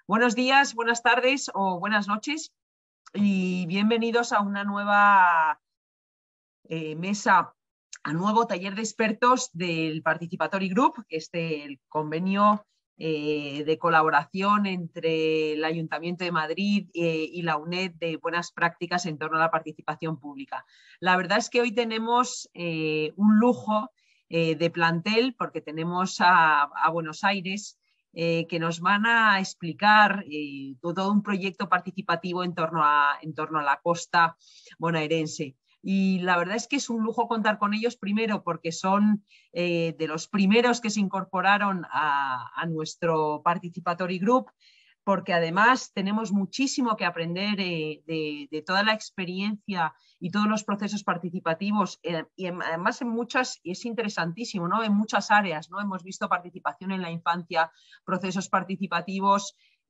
Buenos días, buenas tardes o buenas noches y bienvenidos a una nueva mesa, a nuevo taller de expertos del Participatory Group, que es el convenio de colaboración entre el Ayuntamiento de Madrid y la UNED de buenas prácticas en torno a la participación pública. La verdad es que hoy tenemos un lujo de plantel porque tenemos a Buenos Aires que nos van a explicar todo un proyecto participativo en torno a la costa bonaerense. Y la verdad es que es un lujo contar con ellos, primero porque son de los primeros que se incorporaron a nuestro Participatory Group, porque además tenemos muchísimo que aprender de toda la experiencia y todos los procesos participativos y además en muchas, y es interesantísimo, ¿no? En muchas áreas, ¿no? Hemos visto participación en la infancia, procesos participativos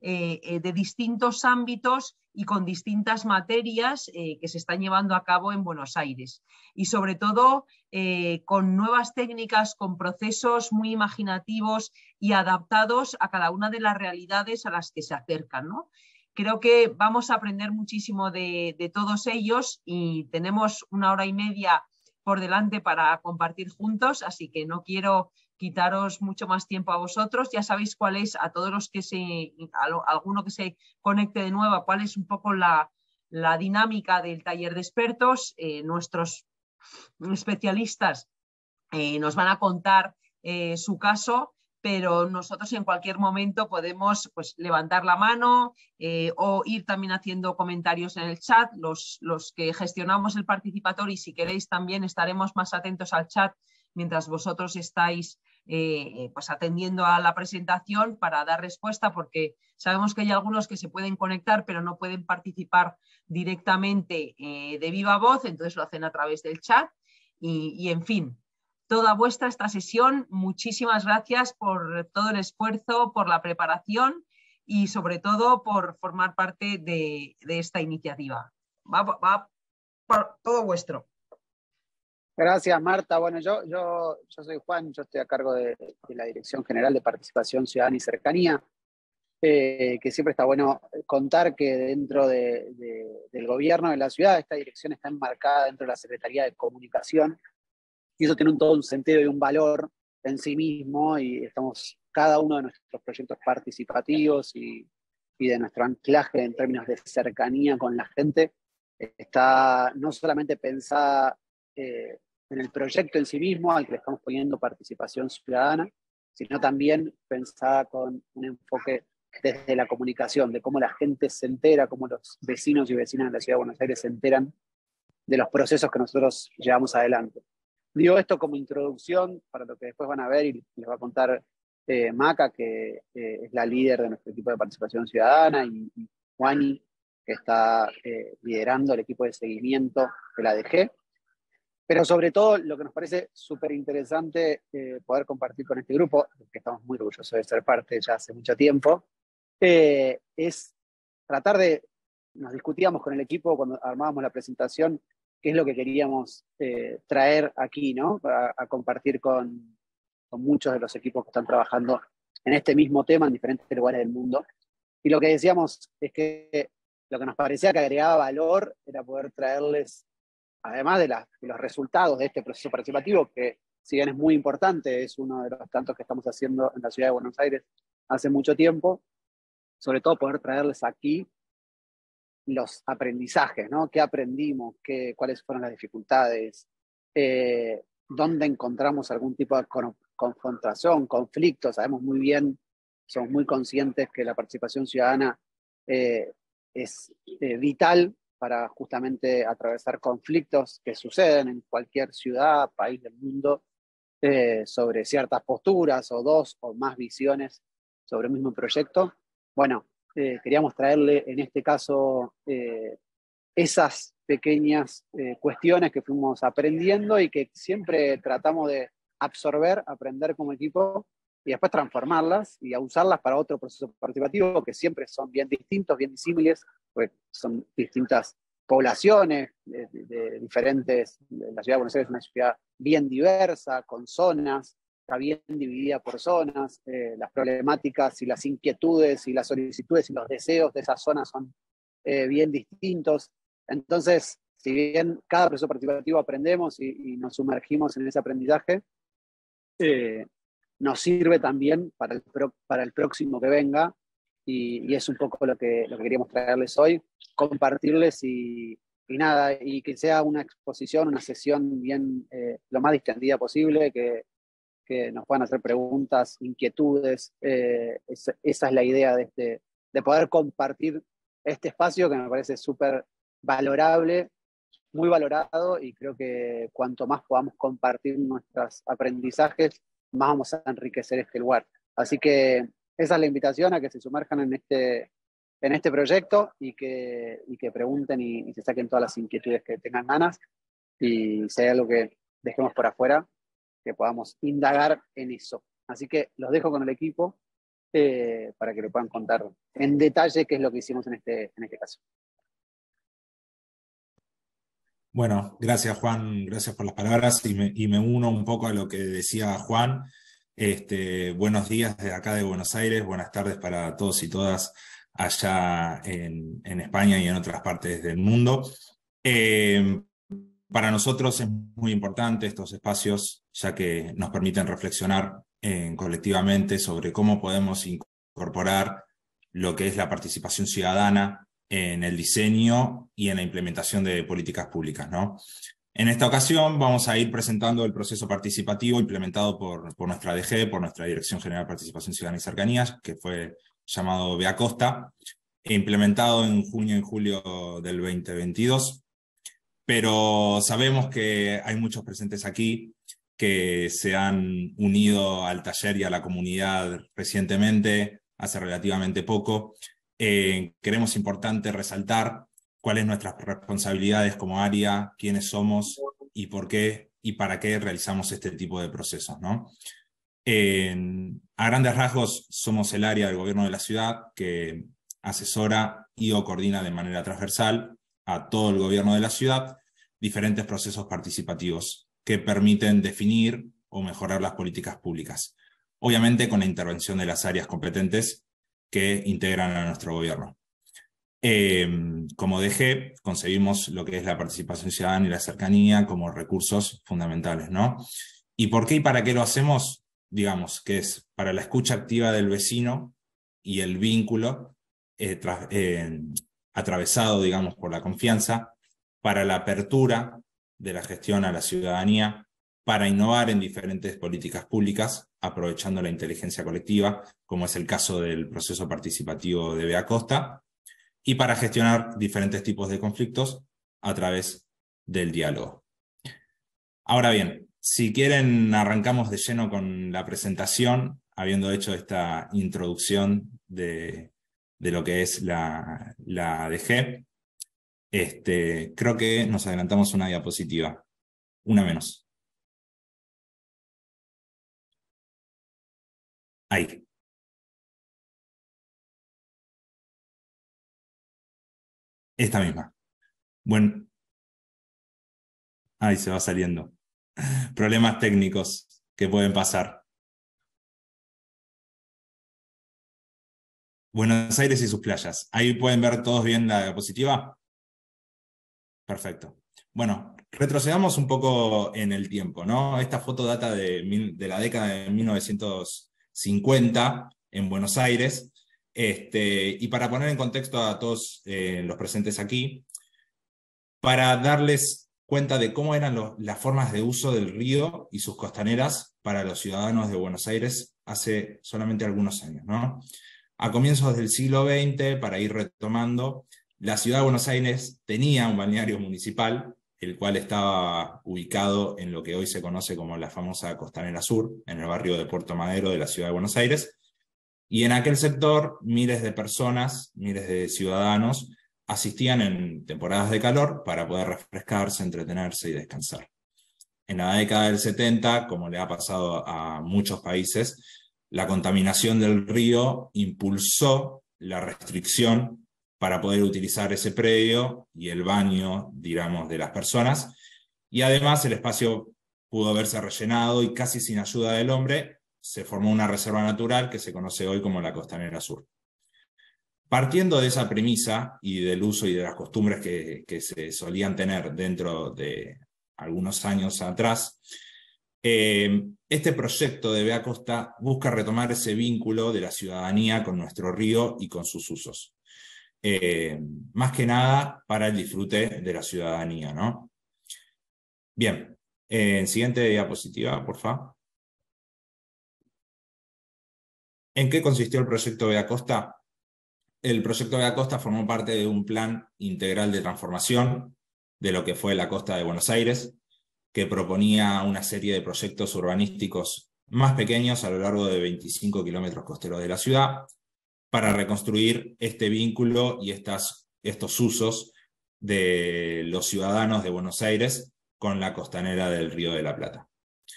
de distintos ámbitos y con distintas materias que se están llevando a cabo en Buenos Aires. Y sobre todo con nuevas técnicas, con procesos muy imaginativos y adaptados a cada una de las realidades a las que se acercan, ¿no? Creo que vamos a aprender muchísimo de todos ellos y tenemos 1 hora y media por delante para compartir juntos, así que no quiero quitaros mucho más tiempo a vosotros. Ya sabéis cuál es, a todos los que alguno que se conecte de nuevo, cuál es un poco la dinámica del taller de expertos. Nuestros especialistas nos van a contar su caso, pero nosotros en cualquier momento podemos pues, levantar la mano o ir también haciendo comentarios en el chat. Los que gestionamos el participatorio, y si queréis también estaremos más atentos al chat mientras vosotros estáis pues atendiendo a la presentación para dar respuesta, porque sabemos que hay algunos que se pueden conectar pero no pueden participar directamente de viva voz, entonces lo hacen a través del chat y en fin, toda vuestra esta sesión. Muchísimas gracias por todo el esfuerzo, por la preparación y sobre todo por formar parte de esta iniciativa. Va todo vuestro. Gracias, Marta. Bueno, yo soy Juan, yo estoy a cargo de la Dirección General de Participación Ciudadana y Cercanía, que siempre está bueno contar que dentro del gobierno de la ciudad esta dirección está enmarcada dentro de la Secretaría de Comunicación y eso tiene todo un sentido y un valor en sí mismo y estamos cada uno de nuestros proyectos participativos y de nuestro anclaje en términos de cercanía con la gente está no solamente pensada en el proyecto en sí mismo, al que le estamos poniendo participación ciudadana, sino también pensada con un enfoque desde la comunicación, de cómo la gente se entera, cómo los vecinos y vecinas de la Ciudad de Buenos Aires se enteran de los procesos que nosotros llevamos adelante. Digo esto como introducción para lo que después van a ver y les va a contar Maca, que es la líder de nuestro equipo de participación ciudadana, y Juani, que está liderando el equipo de seguimiento de la ADG. Pero sobre todo lo que nos parece súper interesante poder compartir con este grupo, que estamos muy orgullosos de ser parte ya hace mucho tiempo, es tratar de, nos discutíamos con el equipo cuando armábamos la presentación, qué es lo que queríamos traer aquí, ¿no? A compartir con muchos de los equipos que están trabajando en este mismo tema en diferentes lugares del mundo. Y lo que decíamos es que lo que nos parecía que agregaba valor era poder traerles, además de los resultados de este proceso participativo, que si bien es muy importante, es uno de los tantos que estamos haciendo en la Ciudad de Buenos Aires hace mucho tiempo, sobre todo poder traerles aquí los aprendizajes, ¿no? ¿Qué aprendimos? ¿Cuáles fueron las dificultades? ¿Dónde encontramos algún tipo de confrontación, conflicto? Sabemos muy bien, somos muy conscientes que la participación ciudadana es vital para justamente atravesar conflictos que suceden en cualquier ciudad, país del mundo, sobre ciertas posturas o dos o más visiones sobre el mismo proyecto. Bueno, queríamos traerle en este caso esas pequeñas cuestiones que fuimos aprendiendo y que siempre tratamos de absorber, aprender como equipo y después transformarlas y a usarlas para otro proceso participativo que siempre son bien distintos, bien disímiles, porque son distintas poblaciones de diferentes. La Ciudad de Buenos Aires es una ciudad bien diversa, con zonas, está bien dividida por zonas, las problemáticas y las inquietudes y las solicitudes y los deseos de esas zonas son bien distintos. Entonces, si bien cada proceso participativo aprendemos y nos sumergimos en ese aprendizaje, nos sirve también para el próximo que venga, y es un poco lo que queríamos traerles hoy, compartirles y nada, y que sea una exposición, una sesión bien lo más distendida posible, que nos puedan hacer preguntas, inquietudes. Esa es la idea de poder compartir este espacio, que me parece súper valorable, muy valorado, y creo que cuanto más podamos compartir nuestros aprendizajes, más vamos a enriquecer este lugar. Así que esa es la invitación, a que se sumerjan en este proyecto y que pregunten y se saquen todas las inquietudes que tengan ganas, y si hay algo que dejemos por afuera, que podamos indagar en eso. Así que los dejo con el equipo para que le puedan contar en detalle qué es lo que hicimos en este caso. Bueno, gracias Juan, gracias por las palabras, y me uno un poco a lo que decía Juan. Buenos días desde acá de Buenos Aires, buenas tardes para todos y todas allá en España y en otras partes del mundo. Para nosotros es muy importante estos espacios, ya que nos permiten reflexionar colectivamente sobre cómo podemos incorporar lo que es la participación ciudadana en el diseño y en la implementación de políticas públicas, ¿no? En esta ocasión vamos a ir presentando el proceso participativo implementado por nuestra DG, por nuestra Dirección General de Participación Ciudadana y Cercanías, que fue llamado Beacosta, implementado en junio y julio del 2022. Pero sabemos que hay muchos presentes aquí que se han unido al taller y a la comunidad recientemente, hace relativamente poco. Creemos importante resaltar cuáles son nuestras responsabilidades como área, quiénes somos y por qué y para qué realizamos este tipo de procesos, ¿no? A grandes rasgos, somos el área del gobierno de la ciudad que asesora y o coordina de manera transversal a todo el gobierno de la ciudad diferentes procesos participativos que permiten definir o mejorar las políticas públicas, obviamente con la intervención de las áreas competentes que integran a nuestro gobierno. Como DG, concebimos lo que es la participación ciudadana y la cercanía como recursos fundamentales, ¿no? ¿Y por qué y para qué lo hacemos? Digamos que es para la escucha activa del vecino y el vínculo atravesado, digamos, por la confianza, para la apertura de la gestión a la ciudadanía, para innovar en diferentes políticas públicas, aprovechando la inteligencia colectiva, como es el caso del proceso participativo de Beacosta, y para gestionar diferentes tipos de conflictos a través del diálogo. Ahora bien, si quieren arrancamos de lleno con la presentación, habiendo hecho esta introducción de lo que es la DG. Creo que nos adelantamos una diapositiva, una menos. Ahí. Esta misma. Bueno, ahí se va saliendo. Problemas técnicos que pueden pasar. Buenos Aires y sus playas. Ahí pueden ver todos bien la diapositiva. Perfecto. Bueno, retrocedamos un poco en el tiempo, ¿no? Esta foto data de la década de 1950 en Buenos Aires. Y para poner en contexto a todos los presentes aquí, para darles cuenta de cómo eran las formas de uso del río y sus costaneras para los ciudadanos de Buenos Aires hace solamente algunos años, ¿no? A comienzos del siglo XX, para ir retomando, la ciudad de Buenos Aires tenía un balneario municipal, el cual estaba ubicado en lo que hoy se conoce como la famosa Costanera Sur, en el barrio de Puerto Madero de la ciudad de Buenos Aires, y en aquel sector miles de personas, miles de ciudadanos, asistían en temporadas de calor para poder refrescarse, entretenerse y descansar. En la década del 70, como le ha pasado a muchos países, la contaminación del río impulsó la restricción para poder utilizar ese predio y el baño, digamos, de las personas, y además el espacio pudo verse rellenado y casi sin ayuda del hombre se formó una reserva natural que se conoce hoy como la Costanera Sur. Partiendo de esa premisa y del uso y de las costumbres que se solían tener dentro de algunos años atrás, este proyecto de Vea Costa busca retomar ese vínculo de la ciudadanía con nuestro río y con sus usos. Más que nada para el disfrute de la ciudadanía, ¿no? Bien, siguiente diapositiva, por favor. ¿En qué consistió el proyecto Vea Costa? El proyecto Vea Costa formó parte de un plan integral de transformación de lo que fue la costa de Buenos Aires, que proponía una serie de proyectos urbanísticos más pequeños a lo largo de 25 kilómetros costeros de la ciudad, para reconstruir este vínculo y estos usos de los ciudadanos de Buenos Aires con la costanera del Río de la Plata.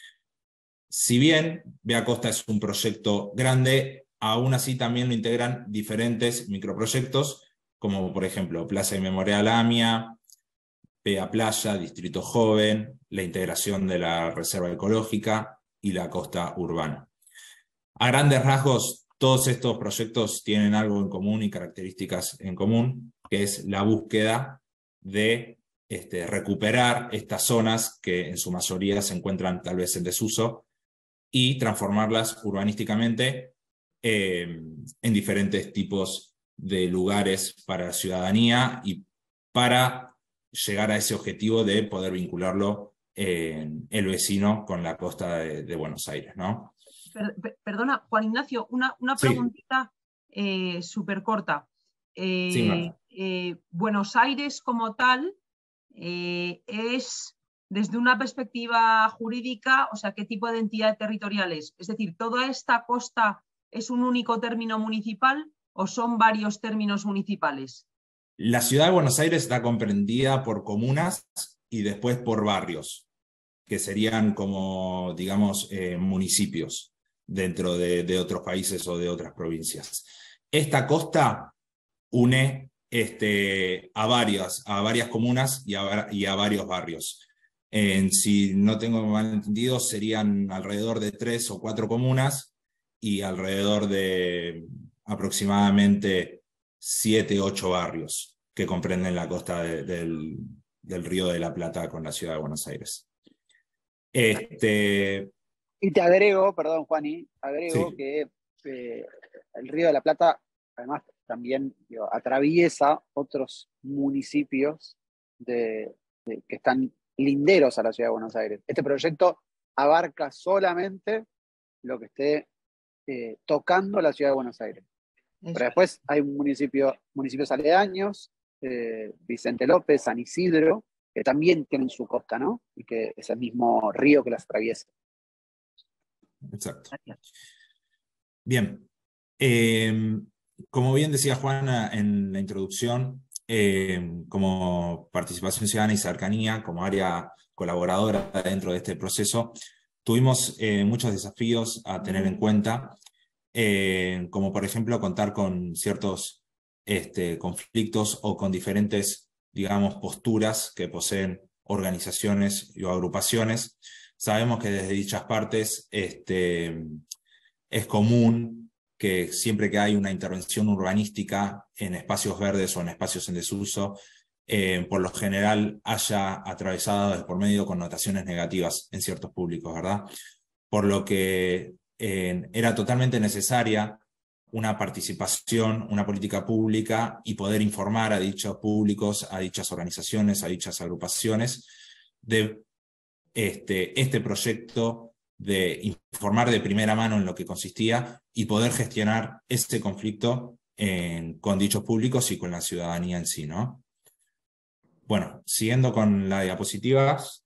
Si bien Vea Costa es un proyecto grande, aún así también lo integran diferentes microproyectos, como por ejemplo Plaza y Memorial AMIA, Vea Playa, Distrito Joven, la integración de la Reserva Ecológica y la costa urbana. A grandes rasgos, todos estos proyectos tienen algo en común y características en común, que es la búsqueda de recuperar estas zonas que en su mayoría se encuentran tal vez en desuso y transformarlas urbanísticamente en diferentes tipos de lugares para la ciudadanía y para llegar a ese objetivo de poder vincularlo el vecino con la costa de Buenos Aires, ¿no? Perdona, Juan Ignacio, una Sí. preguntita súper corta. Sí, Buenos Aires como tal es, desde una perspectiva jurídica, o sea, ¿qué tipo de entidad territorial es? Es decir, ¿toda esta costa es un único término municipal o son varios términos municipales? la ciudad de Buenos Aires está comprendida por comunas y después por barrios, que serían como, digamos, municipios dentro de otros países o de otras provincias. Esta costa une a varias comunas y a varios barrios. Si no tengo mal entendido, serían alrededor de 3 o 4 comunas y alrededor de aproximadamente 7 o 8 barrios que comprenden la costa del Río de la Plata con la ciudad de Buenos Aires. Y te agrego, perdón, Juani, agrego Sí. que el Río de la Plata, además, también atraviesa otros municipios que están linderos a la ciudad de Buenos Aires. Este proyecto abarca solamente lo que esté tocando la ciudad de Buenos Aires. Pero después hay municipios aledaños, Vicente López, San Isidro, que también tienen su costa, ¿no? Y que es el mismo río que las atraviesa. Exacto. Bien. Como bien decía Juana en la introducción, como Participación Ciudadana y Cercanía, como área colaboradora dentro de este proceso, tuvimos muchos desafíos a tener en cuenta, como por ejemplo contar con ciertos conflictos o con diferentes, digamos, posturas que poseen organizaciones o agrupaciones. Sabemos que desde dichas partes es común que siempre que hay una intervención urbanística en espacios verdes o en espacios en desuso, por lo general haya atravesado por medio de connotaciones negativas en ciertos públicos, ¿verdad? Por lo que era totalmente necesaria una participación, una política pública y poder informar a dichos públicos, a dichas organizaciones, a dichas agrupaciones de este proyecto, de informar de primera mano en lo que consistía y poder gestionar este conflicto con dichos públicos y con la ciudadanía en sí, ¿no? Bueno, siguiendo con las diapositivas,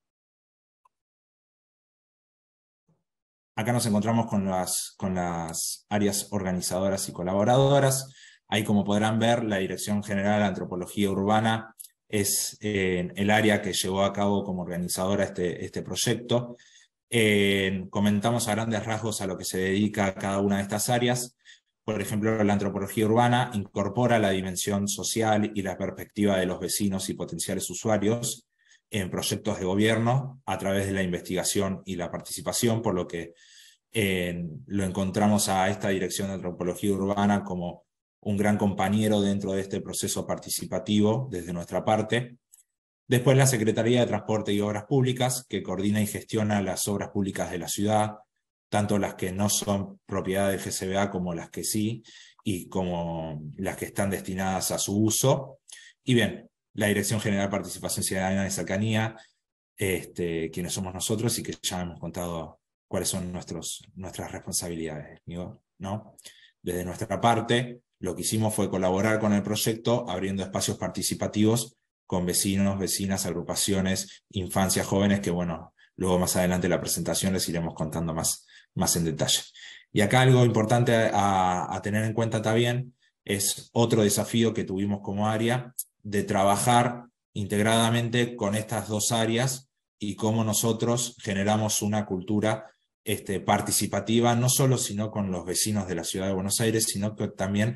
acá nos encontramos con las áreas organizadoras y colaboradoras. Ahí, como podrán ver, la Dirección General de Antropología Urbana es el área que llevó a cabo como organizadora este proyecto. Comentamos a grandes rasgos a lo que se dedica cada una de estas áreas. Por ejemplo, la antropología urbana incorpora la dimensión social y la perspectiva de los vecinos y potenciales usuarios en proyectos de gobierno a través de la investigación y la participación, por lo que lo encontramos a esta Dirección de Antropología Urbana como un gran compañero dentro de este proceso participativo desde nuestra parte. Después la Secretaría de Transporte y Obras Públicas, que coordina y gestiona las obras públicas de la ciudad, tanto las que no son propiedad del GCBA como las que sí, y como las que están destinadas a su uso. Y bien, la Dirección General de Participación Ciudadana y Cercanía, quienes somos nosotros y que ya hemos contado cuáles son nuestras responsabilidades, ¿no? Desde nuestra parte, lo que hicimos fue colaborar con el proyecto, abriendo espacios participativos con vecinos, vecinas, agrupaciones, infancias, jóvenes, que bueno, luego más adelante en la presentación les iremos contando más en detalle. Y acá algo importante a tener en cuenta también es otro desafío que tuvimos como área, de trabajar integradamente con estas dos áreas y cómo nosotros generamos una cultura participativa, no solo sino con los vecinos de la ciudad de Buenos Aires, sino que también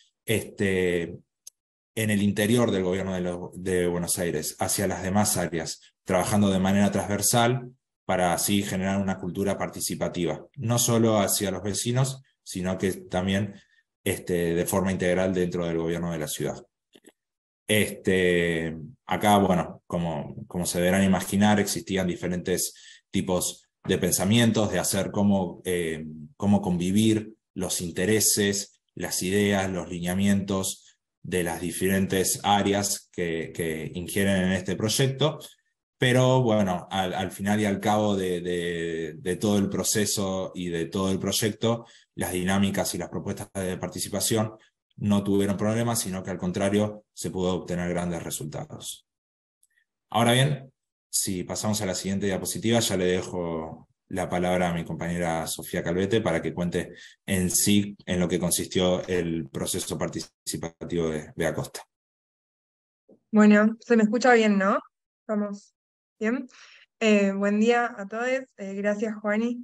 en el interior del gobierno de Buenos Aires, hacia las demás áreas, trabajando de manera transversal para así generar una cultura participativa, no solo hacia los vecinos, sino que también de forma integral dentro del gobierno de la ciudad. Acá, bueno, como se deberán imaginar, existían diferentes tipos de pensamientos, de hacer cómo convivir los intereses, las ideas, los lineamientos de las diferentes áreas que ingieren en este proyecto, pero bueno, al final y al cabo de todo el proceso y de todo el proyecto, las dinámicas y las propuestas de participación no tuvieron problemas, sino que al contrario se pudo obtener grandes resultados. Ahora bien, si pasamos a la siguiente diapositiva, ya le dejo la palabra a mi compañera Sofía Calvete para que cuente en sí en lo que consistió el proceso participativo de BEA Costa. Bueno, se me escucha bien, ¿no? ¿Estamos bien? Buen día a todos, gracias Juani.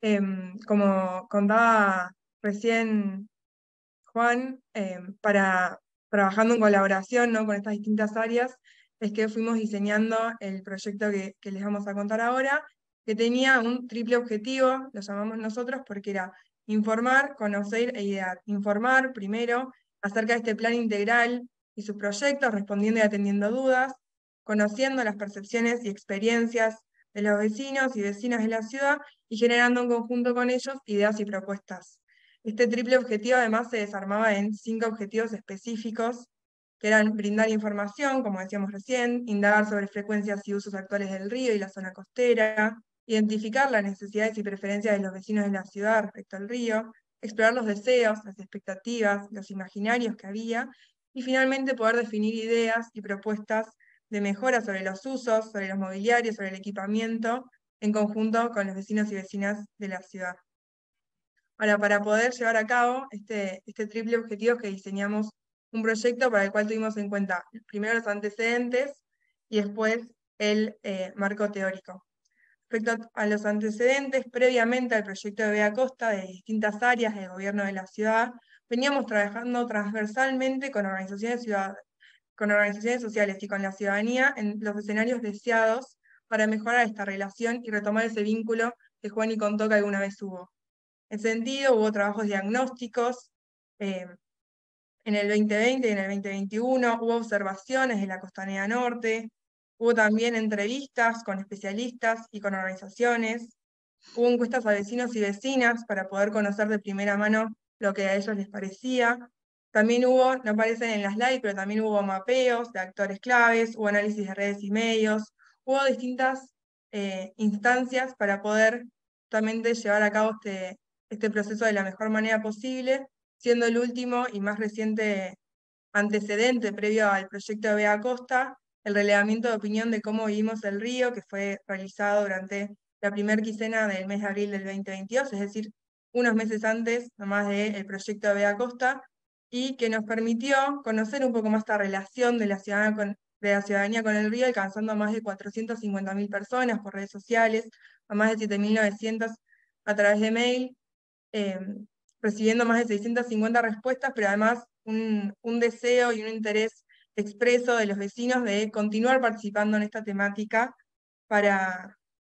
Como contaba recién Juan, trabajando en colaboración, ¿no?, con estas distintas áreas, es que fuimos diseñando el proyecto que les vamos a contar ahora, que tenía un triple objetivo, lo llamamos nosotros, porque era informar, conocer e idear. Informar, primero, acerca de este plan integral y sus proyectos, respondiendo y atendiendo dudas, conociendo las percepciones y experiencias de los vecinos y vecinas de la ciudad, y generando en conjunto con ellos ideas y propuestas. Este triple objetivo además se desarmaba en 5 objetivos específicos, que eran brindar información, como decíamos recién, indagar sobre frecuencias y usos actuales del río y la zona costera, identificar las necesidades y preferencias de los vecinos de la ciudad respecto al río, explorar los deseos, las expectativas, los imaginarios que había, y finalmente poder definir ideas y propuestas de mejora sobre los usos, sobre los mobiliarios, sobre el equipamiento, en conjunto con los vecinos y vecinas de la ciudad. Ahora, para poder llevar a cabo este triple objetivo, que diseñamos un proyecto para el cual tuvimos en cuenta primero los antecedentes y después el marco teórico. Respecto a los antecedentes, previamente al proyecto de BEA Costa, de distintas áreas del gobierno de la ciudad, veníamos trabajando transversalmente con organizaciones sociales y con la ciudadanía en los escenarios deseados para mejorar esta relación y retomar ese vínculo que Juani contó que alguna vez hubo. En ese sentido, hubo trabajos diagnósticos en el 2020 y en el 2021, hubo observaciones de la Costanera Norte, hubo también entrevistas con especialistas y con organizaciones, hubo encuestas a vecinos y vecinas para poder conocer de primera mano lo que a ellos les parecía. También hubo, no aparecen en las slides, pero también hubo mapeos de actores claves, hubo análisis de redes y medios, hubo distintas instancias para poder justamente llevar a cabo este proceso de la mejor manera posible, siendo el último y más reciente antecedente previo al proyecto de BEA Costa, el relevamiento de opinión de cómo vivimos el río, que fue realizado durante la primera quincena del mes de abril del 2022, es decir, unos meses antes nomás del proyecto de BEA Costa, y que nos permitió conocer un poco más esta relación de la ciudadanía con el río, alcanzando a más de 450.000 personas por redes sociales, a más de 7.900 a través de mail, recibiendo más de 650 respuestas, pero además un deseo y un interés expreso de los vecinos de continuar participando en esta temática para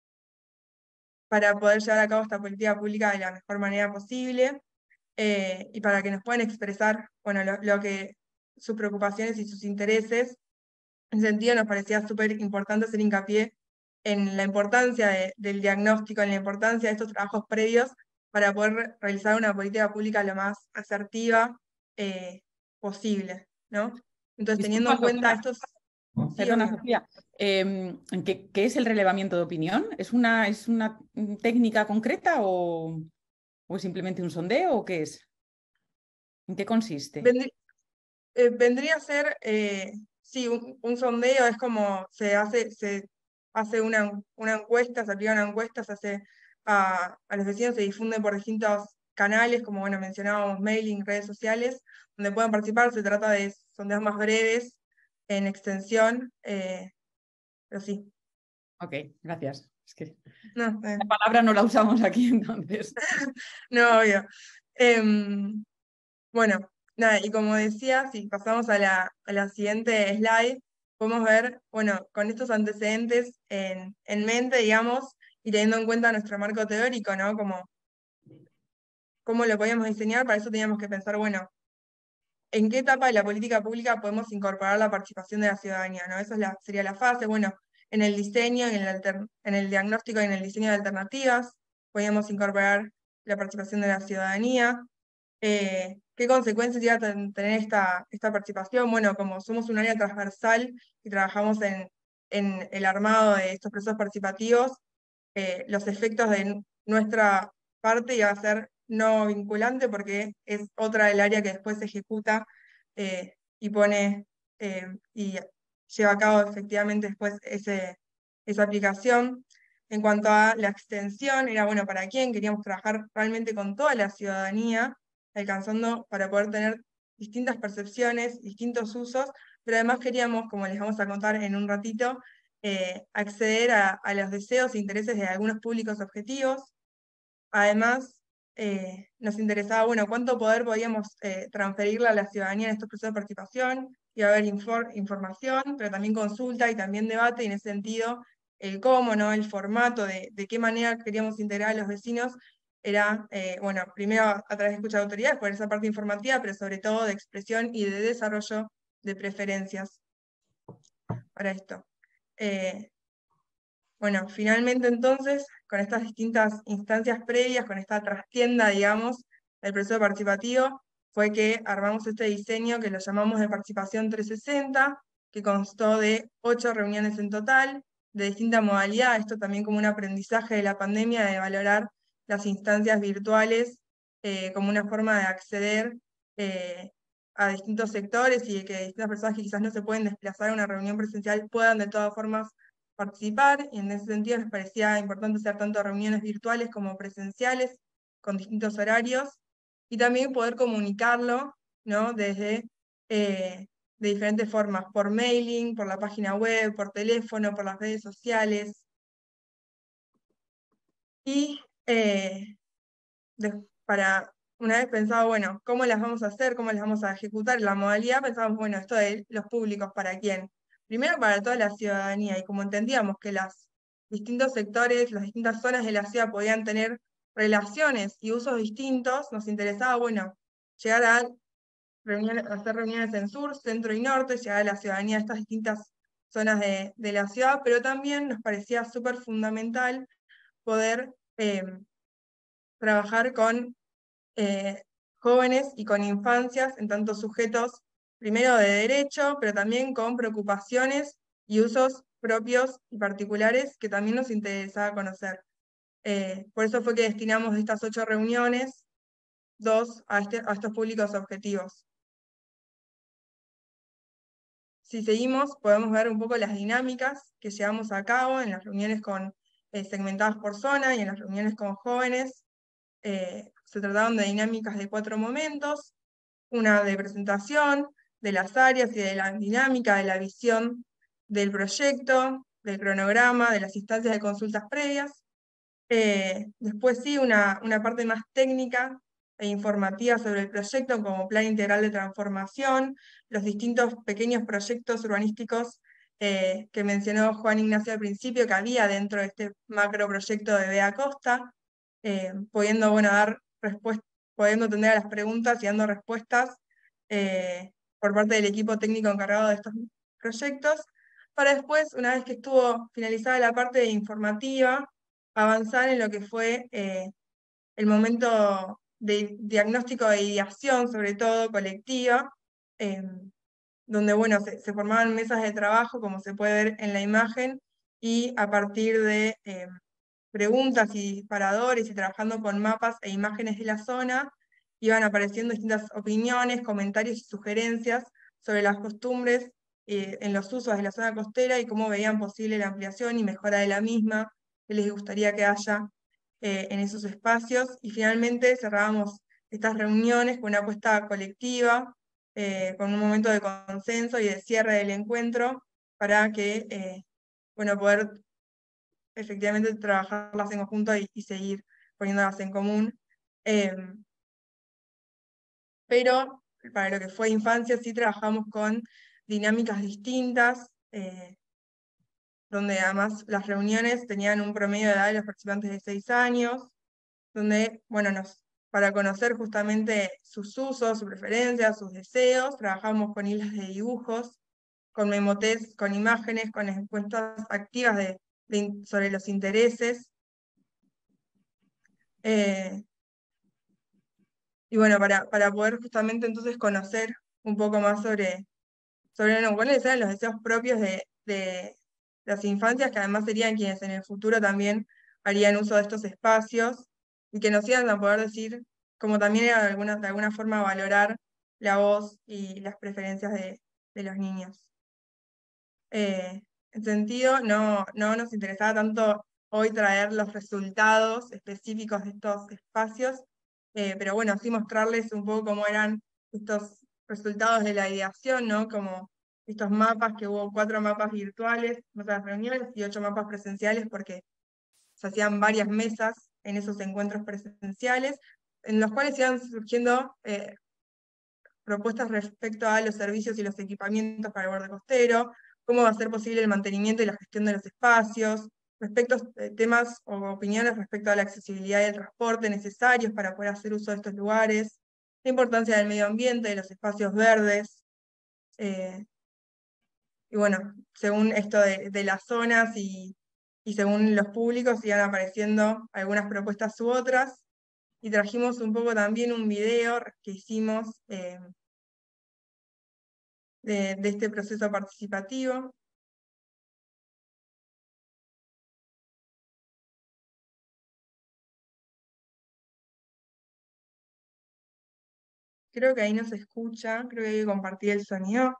poder llevar a cabo esta política pública de la mejor manera posible, y para que nos puedan expresar, bueno, lo que sus preocupaciones y sus intereses. En ese sentido nos parecía súper importante hacer hincapié en la importancia del diagnóstico, en la importancia de estos trabajos previos para poder realizar una política pública lo más asertiva posible, ¿no? Entonces, teniendo en cuenta estos... Perdona, Sofía, ¿qué es el relevamiento de opinión? ¿Es una técnica concreta o es simplemente un sondeo o qué es? ¿En qué consiste? Vendría a ser, sí, un sondeo, es como se hace una encuesta, se aplica una encuesta, se hace a los vecinos, se difunde por distintos canales, como bueno, mencionábamos, mailing, redes sociales, donde pueden participar. Se trata de sondeos más breves, en extensión, pero sí. Ok, gracias. Es que No, la palabra no la usamos aquí, entonces. no, obvio. Bueno, nada, y como decía, si pasamos a la siguiente slide, podemos ver, bueno, con estos antecedentes en mente, digamos, y teniendo en cuenta nuestro marco teórico, ¿no? Como cómo lo podíamos diseñar, para eso teníamos que pensar, bueno, ¿en qué etapa de la política pública podemos incorporar la participación de la ciudadanía, ¿no? Esa sería la fase, bueno, en el diseño, en el diagnóstico y en el diseño de alternativas, podíamos incorporar la participación de la ciudadanía. ¿Qué consecuencias iba a tener esta participación? Bueno, como somos un área transversal y trabajamos en el armado de estos procesos participativos, los efectos de nuestra parte iba a ser no vinculante porque es otra del área que después se ejecuta y pone y lleva a cabo efectivamente después esa aplicación. En cuanto a la extensión, era bueno para quién, queríamos trabajar realmente con toda la ciudadanía, alcanzando para poder tener distintas percepciones, distintos usos, pero además queríamos, como les vamos a contar en un ratito, acceder a los deseos e intereses de algunos públicos objetivos. Además, nos interesaba, bueno, cuánto poder podíamos transferirle a la ciudadanía en estos procesos de participación. Iba a haber información, pero también consulta y también debate, y en ese sentido, el cómo, ¿no? El formato, de qué manera queríamos integrar a los vecinos, era, bueno, primero a través de escucha de autoridades, por esa parte informativa, pero sobre todo de expresión y de desarrollo de preferencias para esto. Bueno, finalmente entonces, con estas distintas instancias previas, con esta trastienda, digamos, del proceso participativo, fue que armamos este diseño que lo llamamos de participación 360, que constó de 8 reuniones en total, de distinta modalidad, esto también como un aprendizaje de la pandemia, de valorar las instancias virtuales como una forma de acceder a distintos sectores y de que distintas personas que quizás no se pueden desplazar a una reunión presencial puedan de todas formas participar, y en ese sentido nos parecía importante hacer tanto reuniones virtuales como presenciales, con distintos horarios, y también poder comunicarlo, ¿no? Desde de diferentes formas, por mailing, por la página web, por teléfono, por las redes sociales. Y para una vez pensado, bueno, ¿cómo las vamos a hacer? ¿Cómo las vamos a ejecutar? La modalidad pensamos, bueno, esto de los públicos, ¿para quién? Primero para toda la ciudadanía, y como entendíamos que los distintos sectores, las distintas zonas de la ciudad podían tener relaciones y usos distintos, nos interesaba, bueno, llegar a hacer reuniones en sur, centro y norte, llegar a la ciudadanía de estas distintas zonas de la ciudad, pero también nos parecía súper fundamental poder trabajar con jóvenes y con infancias, en tanto sujetos, primero de derecho, pero también con preocupaciones y usos propios y particulares que también nos interesaba conocer. Por eso fue que destinamos de estas 8 reuniones, 2 a estos públicos objetivos. Si seguimos, podemos ver un poco las dinámicas que llevamos a cabo en las reuniones segmentadas por zona y en las reuniones con jóvenes. Se trataron de dinámicas de 4 momentos, una de presentación de las áreas y de la dinámica, de la visión del proyecto, del cronograma, de las instancias de consultas previas. Después sí, una parte más técnica e informativas sobre el proyecto, como Plan Integral de Transformación, los distintos pequeños proyectos urbanísticos que mencionó Juan Ignacio al principio, que había dentro de este macro proyecto de Bea Costa, pudiendo, bueno, dar respuestas, pudiendo atender a las preguntas y dando respuestas por parte del equipo técnico encargado de estos proyectos, para después, una vez que estuvo finalizada la parte informativa, avanzar en lo que fue el momento de diagnóstico de ideación, sobre todo colectiva, donde bueno, se formaban mesas de trabajo, como se puede ver en la imagen, y a partir de preguntas y disparadores, y trabajando con mapas e imágenes de la zona, iban apareciendo distintas opiniones, comentarios y sugerencias sobre las costumbres en los usos de la zona costera y cómo veían posible la ampliación y mejora de la misma, qué les gustaría que haya en esos espacios. Y finalmente cerrábamos estas reuniones con una apuesta colectiva, con un momento de consenso y de cierre del encuentro, para que, bueno, poder efectivamente trabajarlas en conjunto y seguir poniéndolas en común. Pero para lo que fue infancia sí trabajamos con dinámicas distintas, donde además las reuniones tenían un promedio de edad de los participantes de 6 años, donde, bueno, para conocer justamente sus usos, sus preferencias, sus deseos, trabajamos con hilas de dibujos, con memotés, con imágenes, con encuestas activas sobre los intereses. Y bueno, para poder justamente entonces conocer un poco más sobre cuáles eran los deseos propios de las infancias, que además serían quienes en el futuro también harían uso de estos espacios, y que nos iban a poder decir, como también era de alguna forma valorar la voz y las preferencias de los niños. En sentido, no nos interesaba tanto hoy traer los resultados específicos de estos espacios, pero bueno, sí mostrarles un poco cómo eran estos resultados de la ideación, ¿no? Como estos mapas, que hubo 4 mapas virtuales, otras reuniones, y 8 mapas presenciales, porque se hacían varias mesas en esos encuentros presenciales, en los cuales iban surgiendo propuestas respecto a los servicios y los equipamientos para el borde costero, cómo va a ser posible el mantenimiento y la gestión de los espacios, respecto a temas o opiniones respecto a la accesibilidad y el transporte necesarios para poder hacer uso de estos lugares, la importancia del medio ambiente, de los espacios verdes, y bueno, según esto de las zonas y según los públicos iban apareciendo algunas propuestas u otras, y trajimos un poco también un video que hicimos de este proceso participativo. Creo que ahí no se escucha, creo que hay que compartir el sonido.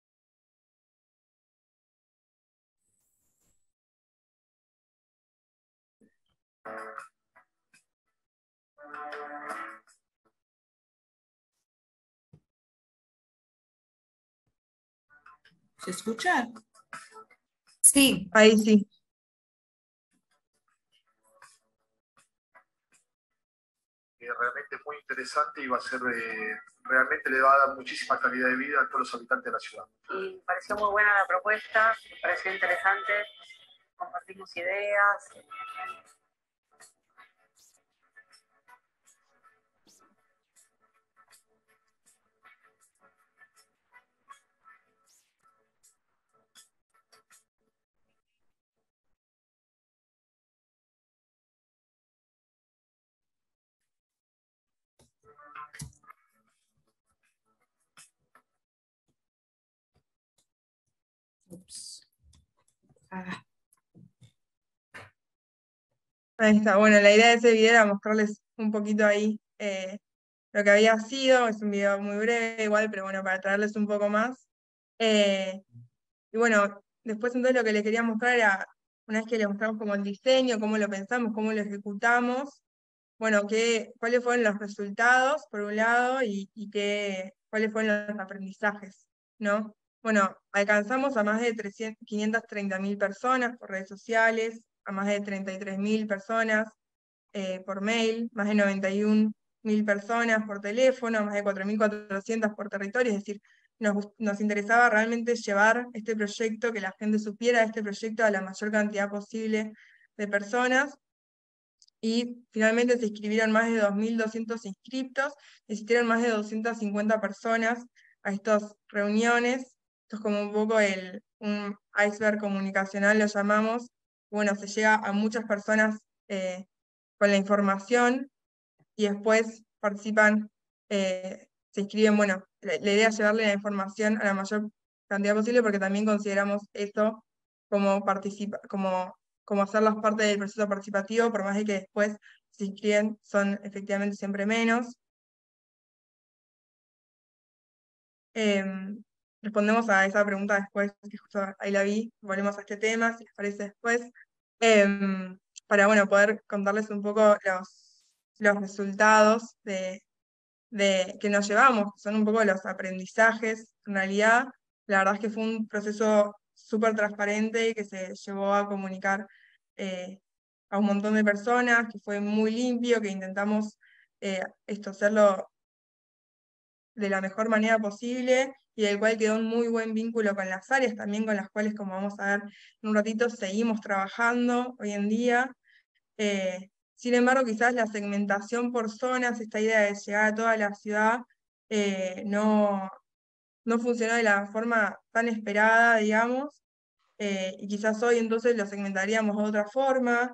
¿Se escucha? Sí. Ahí sí. Realmente muy interesante y va a ser, realmente le va a dar muchísima calidad de vida a todos los habitantes de la ciudad. Y me pareció muy buena la propuesta, me pareció interesante, compartimos ideas. Ups. Ahí está. Bueno, la idea de ese video era mostrarles un poquito ahí lo que había sido. Es un video muy breve igual, pero bueno, para traerles un poco más. Y bueno, después entonces lo que les quería mostrar era, una vez que les mostramos como el diseño, cómo lo pensamos, cómo lo ejecutamos, bueno, cuáles fueron los resultados, por un lado, y cuáles fueron los aprendizajes, ¿no? Bueno, alcanzamos a más de 530.000 personas por redes sociales, a más de 33.000 personas por mail, más de 91 1000 personas por teléfono, más de 4400 por territorio, es decir, nos interesaba realmente llevar este proyecto, que la gente supiera este proyecto a la mayor cantidad posible de personas. Y finalmente se inscribieron más de 2200 inscriptos, asistieron más de 250 personas a estas reuniones. Esto es como un poco un iceberg comunicacional, lo llamamos. Bueno, se llega a muchas personas con la información y después participan, se inscriben. Bueno, la idea es llevarle la información a la mayor cantidad posible, porque también consideramos eso como hacerlas parte del proceso participativo, por más de que después se inscriben, son efectivamente siempre menos. Respondemos a esa pregunta después, que justo ahí la vi, volvemos a este tema, si les parece después, para bueno, poder contarles un poco los resultados que nos llevamos, que son un poco los aprendizajes. En realidad, la verdad es que fue un proceso súper transparente y que se llevó a comunicar a un montón de personas, que fue muy limpio, que intentamos hacerlo de la mejor manera posible, y del cual quedó un muy buen vínculo con las áreas, también con las cuales, como vamos a ver en un ratito, seguimos trabajando hoy en día. Sin embargo, quizás la segmentación por zonas, esta idea de llegar a toda la ciudad, no funcionó de la forma tan esperada, digamos, y quizás hoy entonces lo segmentaríamos de otra forma.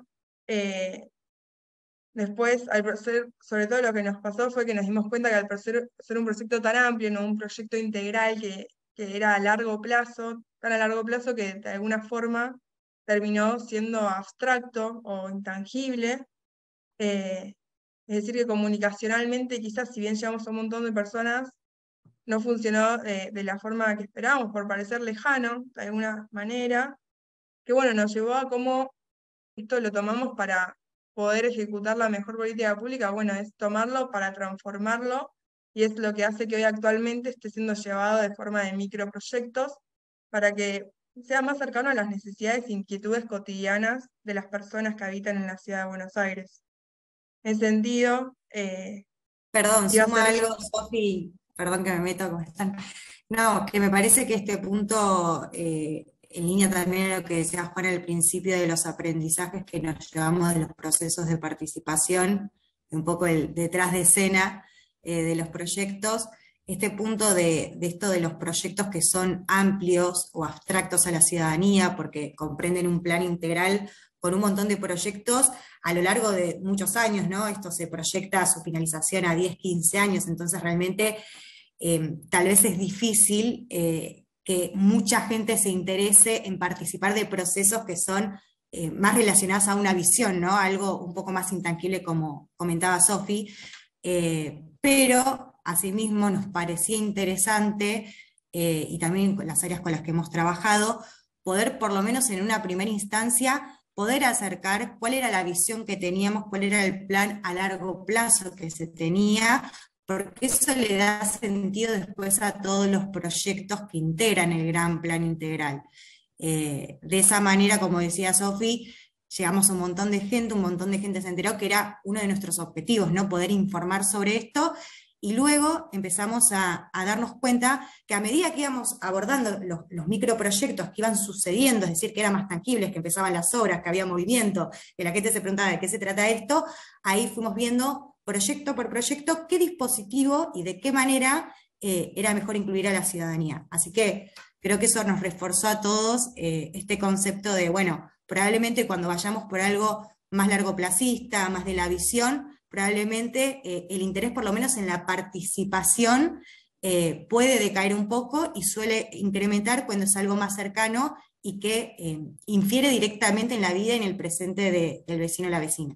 Después, sobre todo lo que nos pasó fue que nos dimos cuenta que al ser un proyecto tan amplio, no un proyecto integral que era a largo plazo, tan a largo plazo que de alguna forma terminó siendo abstracto o intangible. Es decir, que comunicacionalmente, quizás si bien llevamos a un montón de personas, no funcionó de la forma que esperábamos, por parecer lejano, de alguna manera, que bueno, nos llevó a cómo esto lo tomamos para poder ejecutar la mejor política pública. Bueno, es tomarlo para transformarlo, y es lo que hace que hoy actualmente esté siendo llevado de forma de microproyectos, para que sea más cercano a las necesidades e inquietudes cotidianas de las personas que habitan en la ciudad de Buenos Aires. En sentido, Perdón, iba a suma ser... algo, Sofi, perdón que me meto como están. No, que me parece que este punto, en línea también a lo que decía Juan al principio de los aprendizajes que nos llevamos de los procesos de participación, un poco el detrás de escena de los proyectos, este punto de esto de los proyectos que son amplios o abstractos a la ciudadanía, porque comprenden un plan integral con un montón de proyectos a lo largo de muchos años, ¿no? Esto se proyecta a su finalización a 10, 15 años, entonces realmente tal vez es difícil que mucha gente se interese en participar de procesos que son más relacionados a una visión, ¿no? Algo un poco más intangible, como comentaba Sofi, pero asimismo nos parecía interesante, y también con las áreas con las que hemos trabajado, poder por lo menos en una primera instancia poder acercar cuál era la visión que teníamos, cuál era el plan a largo plazo que se tenía, porque eso le da sentido después a todos los proyectos que integran el gran plan integral. De esa manera, como decía Sofi, llegamos a un montón de gente se enteró que era uno de nuestros objetivos, ¿no? Poder informar sobre esto. Y luego empezamos a darnos cuenta que a medida que íbamos abordando los microproyectos que iban sucediendo, es decir, que eran más tangibles, que empezaban las obras, que había movimiento, que la gente se preguntaba de qué se trata esto, ahí fuimos viendo proyecto por proyecto qué dispositivo y de qué manera era mejor incluir a la ciudadanía. Así que creo que eso nos reforzó a todos este concepto de, bueno, probablemente cuando vayamos por algo más largoplacista, más de la visión, probablemente el interés, por lo menos en la participación, puede decaer un poco y suele incrementar cuando es algo más cercano y que infiere directamente en la vida y en el presente del vecino o la vecina.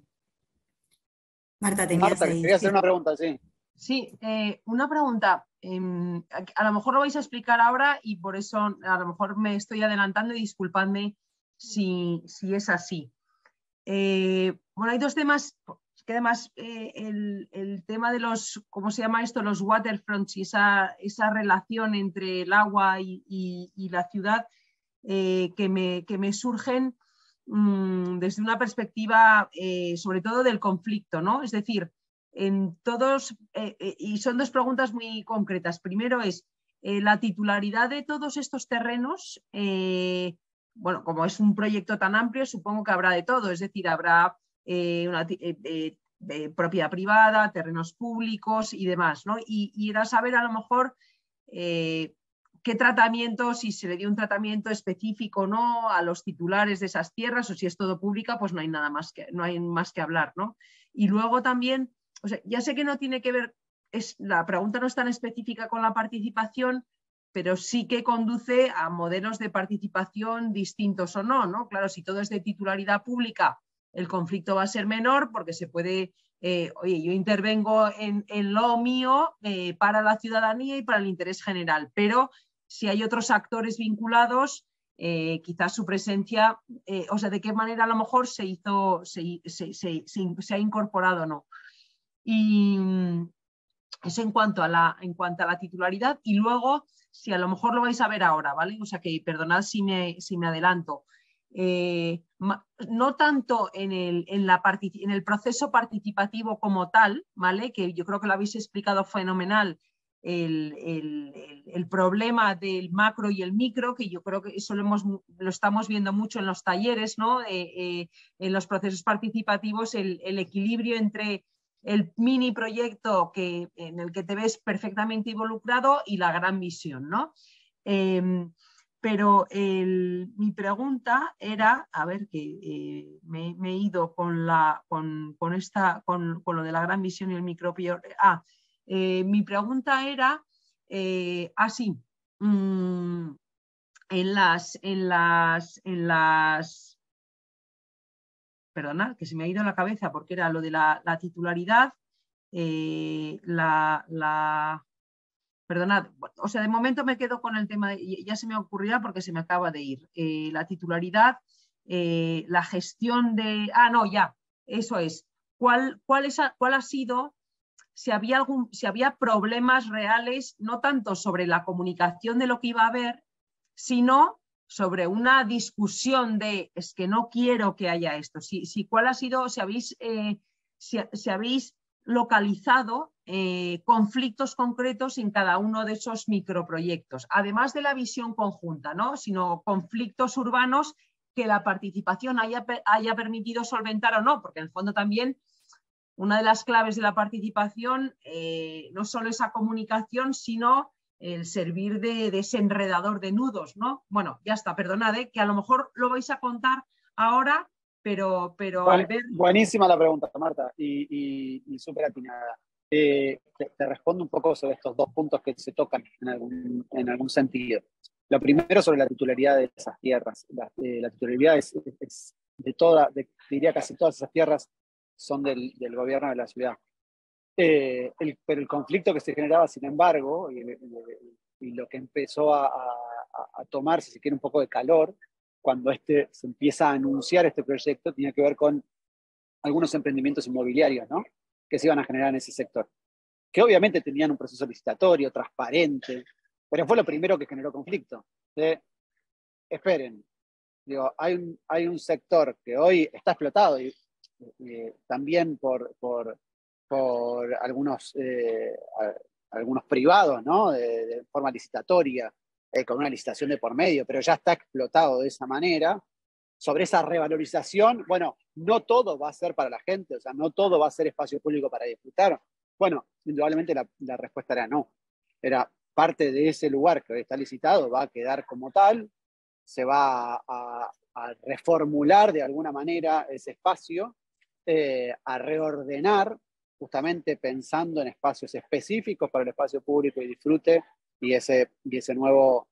Marta, quería hacer una pregunta, sí. Sí, una pregunta. A lo mejor lo vais a explicar ahora y por eso a lo mejor me estoy adelantando y disculpadme si es así. Bueno, hay dos temas que además el tema de los, ¿cómo se llama esto? Los waterfronts y esa relación entre el agua y la ciudad que me surgen desde una perspectiva sobre todo del conflicto, ¿no? Es decir, en todos, y son dos preguntas muy concretas. Primero es la titularidad de todos estos terrenos. Bueno, como es un proyecto tan amplio, supongo que habrá de todo, es decir, habrá propiedad privada, terrenos públicos y demás, ¿no? Y era saber a lo mejor qué tratamiento, si se le dio un tratamiento específico o no a los titulares de esas tierras, o si es todo pública, pues no hay nada más no hay más que hablar, ¿no? Y luego también, o sea, ya sé que no tiene que ver, la pregunta no es tan específica con la participación, pero sí que conduce a modelos de participación distintos o no, ¿no? Claro, si todo es de titularidad pública, el conflicto va a ser menor porque se puede, oye, yo intervengo en lo mío para la ciudadanía y para el interés general, pero si hay otros actores vinculados, quizás su presencia, o sea, de qué manera a lo mejor se ha incorporado o no. Y eso en cuanto a la titularidad. Y luego, si a lo mejor lo vais a ver ahora, ¿vale? O sea que perdonad si me adelanto. No tanto en el proceso participativo como tal, ¿vale? Que yo creo que lo habéis explicado fenomenal, el problema del macro y el micro, que yo creo que eso lo estamos viendo mucho en los talleres, ¿no? En los procesos participativos, el equilibrio entre el mini proyecto en el que te ves perfectamente involucrado y la gran visión, ¿no? Pero mi pregunta era, a ver, que me he ido con lo de la gran visión y el micro. Mi pregunta era así. Perdonad, que se me ha ido la cabeza porque era lo de la titularidad, perdonad, o sea, de momento me quedo con el tema, ya se me ocurrirá porque se me acaba de ir, la titularidad, la gestión de... no, ya, eso es. ¿Cuál ha sido, si había problemas reales, no tanto sobre la comunicación de lo que iba a haber, sino sobre una discusión de es que no quiero que haya esto? ¿Cuál ha sido, si habéis localizado conflictos concretos en cada uno de esos microproyectos, además de la visión conjunta, ¿no? Sino conflictos urbanos que la participación haya permitido solventar o no, porque en el fondo también una de las claves de la participación no solo esa comunicación, sino el servir de desenredador de nudos, ¿no? Bueno, ya está, perdonad, que a lo mejor lo vais a contar ahora, pero al ver... Buenísima la pregunta, Marta, y súper atinada. Te respondo un poco sobre estos dos puntos que se tocan en algún sentido. Lo primero sobre la titularidad de esas tierras. La titularidad es diría casi todas esas tierras son del gobierno de la ciudad. Pero el conflicto que se generaba, sin embargo, y lo que empezó a tomar, si se quiere, un poco de calor, cuando se empieza a anunciar este proyecto, tenía que ver con algunos emprendimientos inmobiliarios, ¿no?, que se iban a generar en ese sector, que obviamente tenían un proceso licitatorio, transparente, pero fue lo primero que generó conflicto. Esperen, digo, hay un sector que hoy está explotado y también por algunos privados, ¿no?, de forma licitatoria, con una licitación de por medio, pero ya está explotado de esa manera. Sobre esa revalorización, bueno, no todo va a ser para la gente, o sea, no todo va a ser espacio público para disfrutar. Bueno, indudablemente la respuesta era no. Era parte de ese lugar que hoy está licitado, va a quedar como tal, se va a reformular de alguna manera ese espacio, a reordenar, justamente pensando en espacios específicos para el espacio público y disfrute, y esa nueva,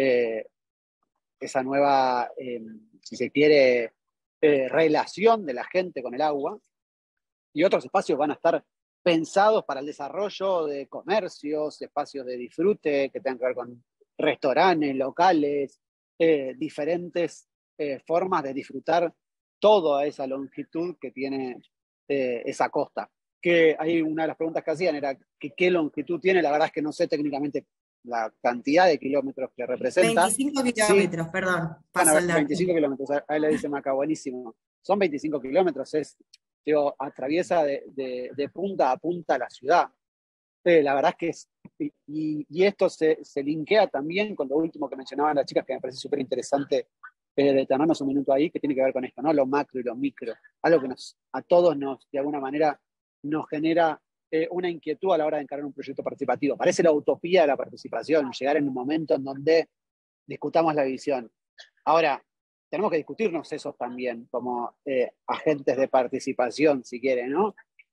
si se quiere, relación de la gente con el agua. Y otros espacios van a estar pensados para el desarrollo de comercios, espacios de disfrute que tengan que ver con restaurantes, locales, diferentes formas de disfrutar toda esa longitud que tiene esa costa. Que ahí una de las preguntas que hacían era qué longitud tiene. La verdad es que no sé técnicamente la cantidad de kilómetros que representa. 25 kilómetros, sí. Perdón. Bueno, 25 kilómetros, ahí le dice Maca, buenísimo. Son 25 kilómetros, es digo, atraviesa de punta a punta la ciudad. La verdad es que y esto se linkea también con lo último que mencionaban las chicas, que me parece súper interesante detenernos un minuto ahí, que tiene que ver con esto, ¿no? Lo macro y lo micro. Algo que a todos de alguna manera, nos genera una inquietud a la hora de encarar un proyecto participativo. Parece la utopía de la participación, llegar en un momento en donde discutamos la visión. Ahora, tenemos que discutirnos esos también, como agentes de participación, si quieren, ¿no?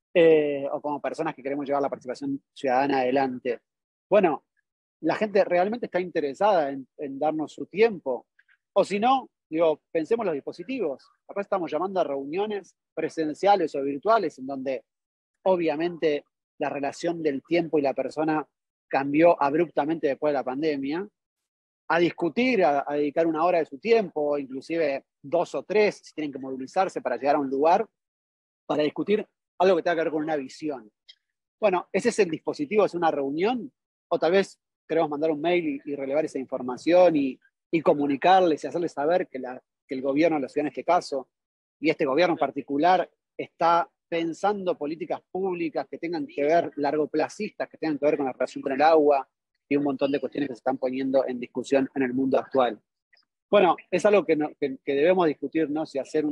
O como personas que queremos llevar la participación ciudadana adelante. Bueno, la gente realmente está interesada en darnos su tiempo. O si no, digo, pensemos los dispositivos. Acá estamos llamando a reuniones presenciales o virtuales, en donde obviamente la relación del tiempo y la persona cambió abruptamente después de la pandemia, a discutir, a dedicar una hora de su tiempo, inclusive 2 o 3, si tienen que movilizarse para llegar a un lugar, para discutir algo que tenga que ver con una visión. Bueno, ese es el dispositivo, es una reunión, o tal vez queremos mandar un mail y relevar esa información y comunicarles y hacerles saber que el gobierno de la ciudad en este caso, y este gobierno en particular, está pensando políticas públicas que tengan que ver, largoplacistas, que tengan que ver con la relación con el agua y un montón de cuestiones que se están poniendo en discusión en el mundo actual. Bueno, es algo que debemos discutirnos y hacer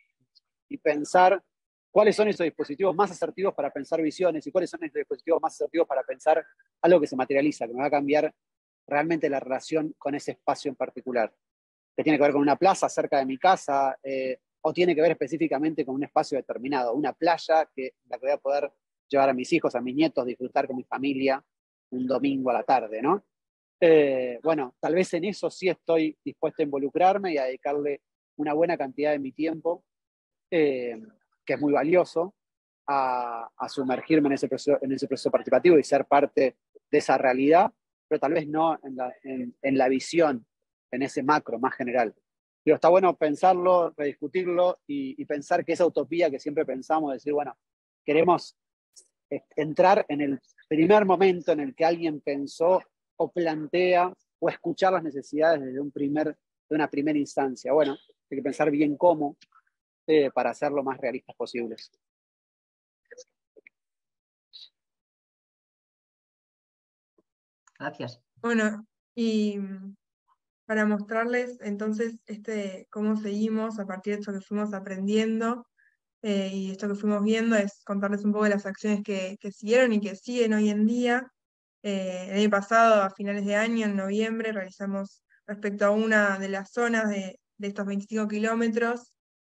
y pensar cuáles son esos dispositivos más asertivos para pensar visiones y cuáles son esos dispositivos más asertivos para pensar algo que se materializa, que me va a cambiar realmente la relación con ese espacio en particular, que tiene que ver con una plaza cerca de mi casa, o tiene que ver específicamente con un espacio determinado, una playa la que voy a poder llevar a mis hijos, a mis nietos, disfrutar con mi familia un domingo a la tarde, ¿no? Bueno, tal vez en eso sí estoy dispuesto a involucrarme y a dedicarle una buena cantidad de mi tiempo, que es muy valioso, a sumergirme en ese proceso participativo y ser parte de esa realidad, pero tal vez no en la visión, en ese macro más general. Pero está bueno pensarlo, rediscutirlo y pensar que esa utopía que siempre pensamos, decir, bueno, queremos entrar en el primer momento en el que alguien pensó o plantea o escuchar las necesidades desde una primera instancia. Bueno, hay que pensar bien cómo para ser lo más realistas posibles. Gracias. Bueno, y para mostrarles entonces cómo seguimos a partir de esto que fuimos aprendiendo y esto que fuimos viendo, es contarles un poco de las acciones que siguieron y que siguen hoy en día. El año pasado, a finales de año, en noviembre, realizamos respecto a una de las zonas de estos 25 kilómetros,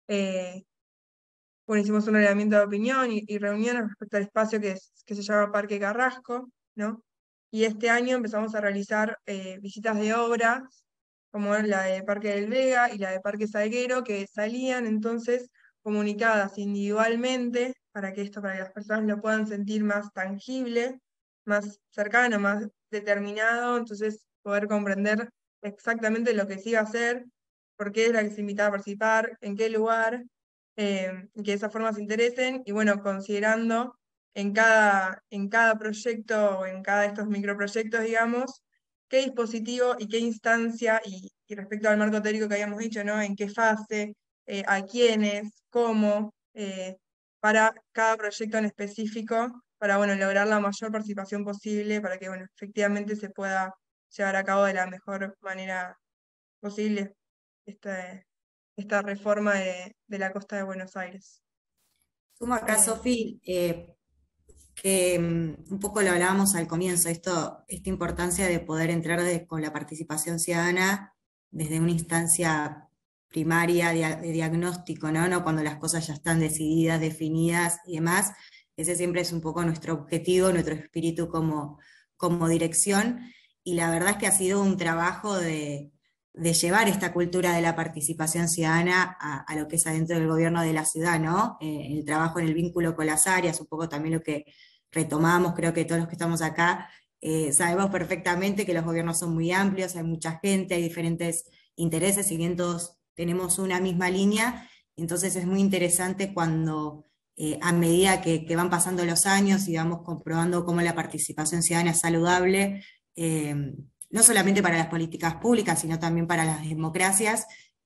bueno, hicimos un relevamiento de opinión y reuniones respecto al espacio que se llama Parque Carrasco, ¿no? Y este año empezamos a realizar visitas de obras, como la de Parque del Vega y la de Parque Salguero, que salían entonces comunicadas individualmente para que las personas lo puedan sentir más tangible, más cercano, más determinado, entonces poder comprender exactamente lo que se iba a hacer, por qué es la que se invitaba a participar, en qué lugar, que de esa forma se interesen, y bueno, considerando en cada proyecto o en cada de estos microproyectos, digamos, qué dispositivo y qué instancia, y respecto al marco teórico que habíamos dicho, ¿no? En qué fase, a quiénes, cómo, para cada proyecto en específico, para bueno, lograr la mayor participación posible, para que bueno, efectivamente se pueda llevar a cabo de la mejor manera posible esta reforma de la costa de Buenos Aires. Sumo acá, Sofi, que un poco lo hablábamos al comienzo, esta importancia de poder entrar con la participación ciudadana desde una instancia primaria de diagnóstico, ¿no? No cuando las cosas ya están decididas, definidas y demás. Ese siempre es un poco nuestro objetivo, nuestro espíritu como dirección, y la verdad es que ha sido un trabajo de llevar esta cultura de la participación ciudadana a lo que es adentro del gobierno de la ciudad, ¿no? El trabajo en el vínculo con las áreas, un poco también lo que retomamos, creo que todos los que estamos acá sabemos perfectamente que los gobiernos son muy amplios, hay mucha gente, hay diferentes intereses, si bien todos tenemos una misma línea, entonces es muy interesante cuando a medida que van pasando los años y vamos comprobando cómo la participación ciudadana es saludable, no solamente para las políticas públicas, sino también para las democracias,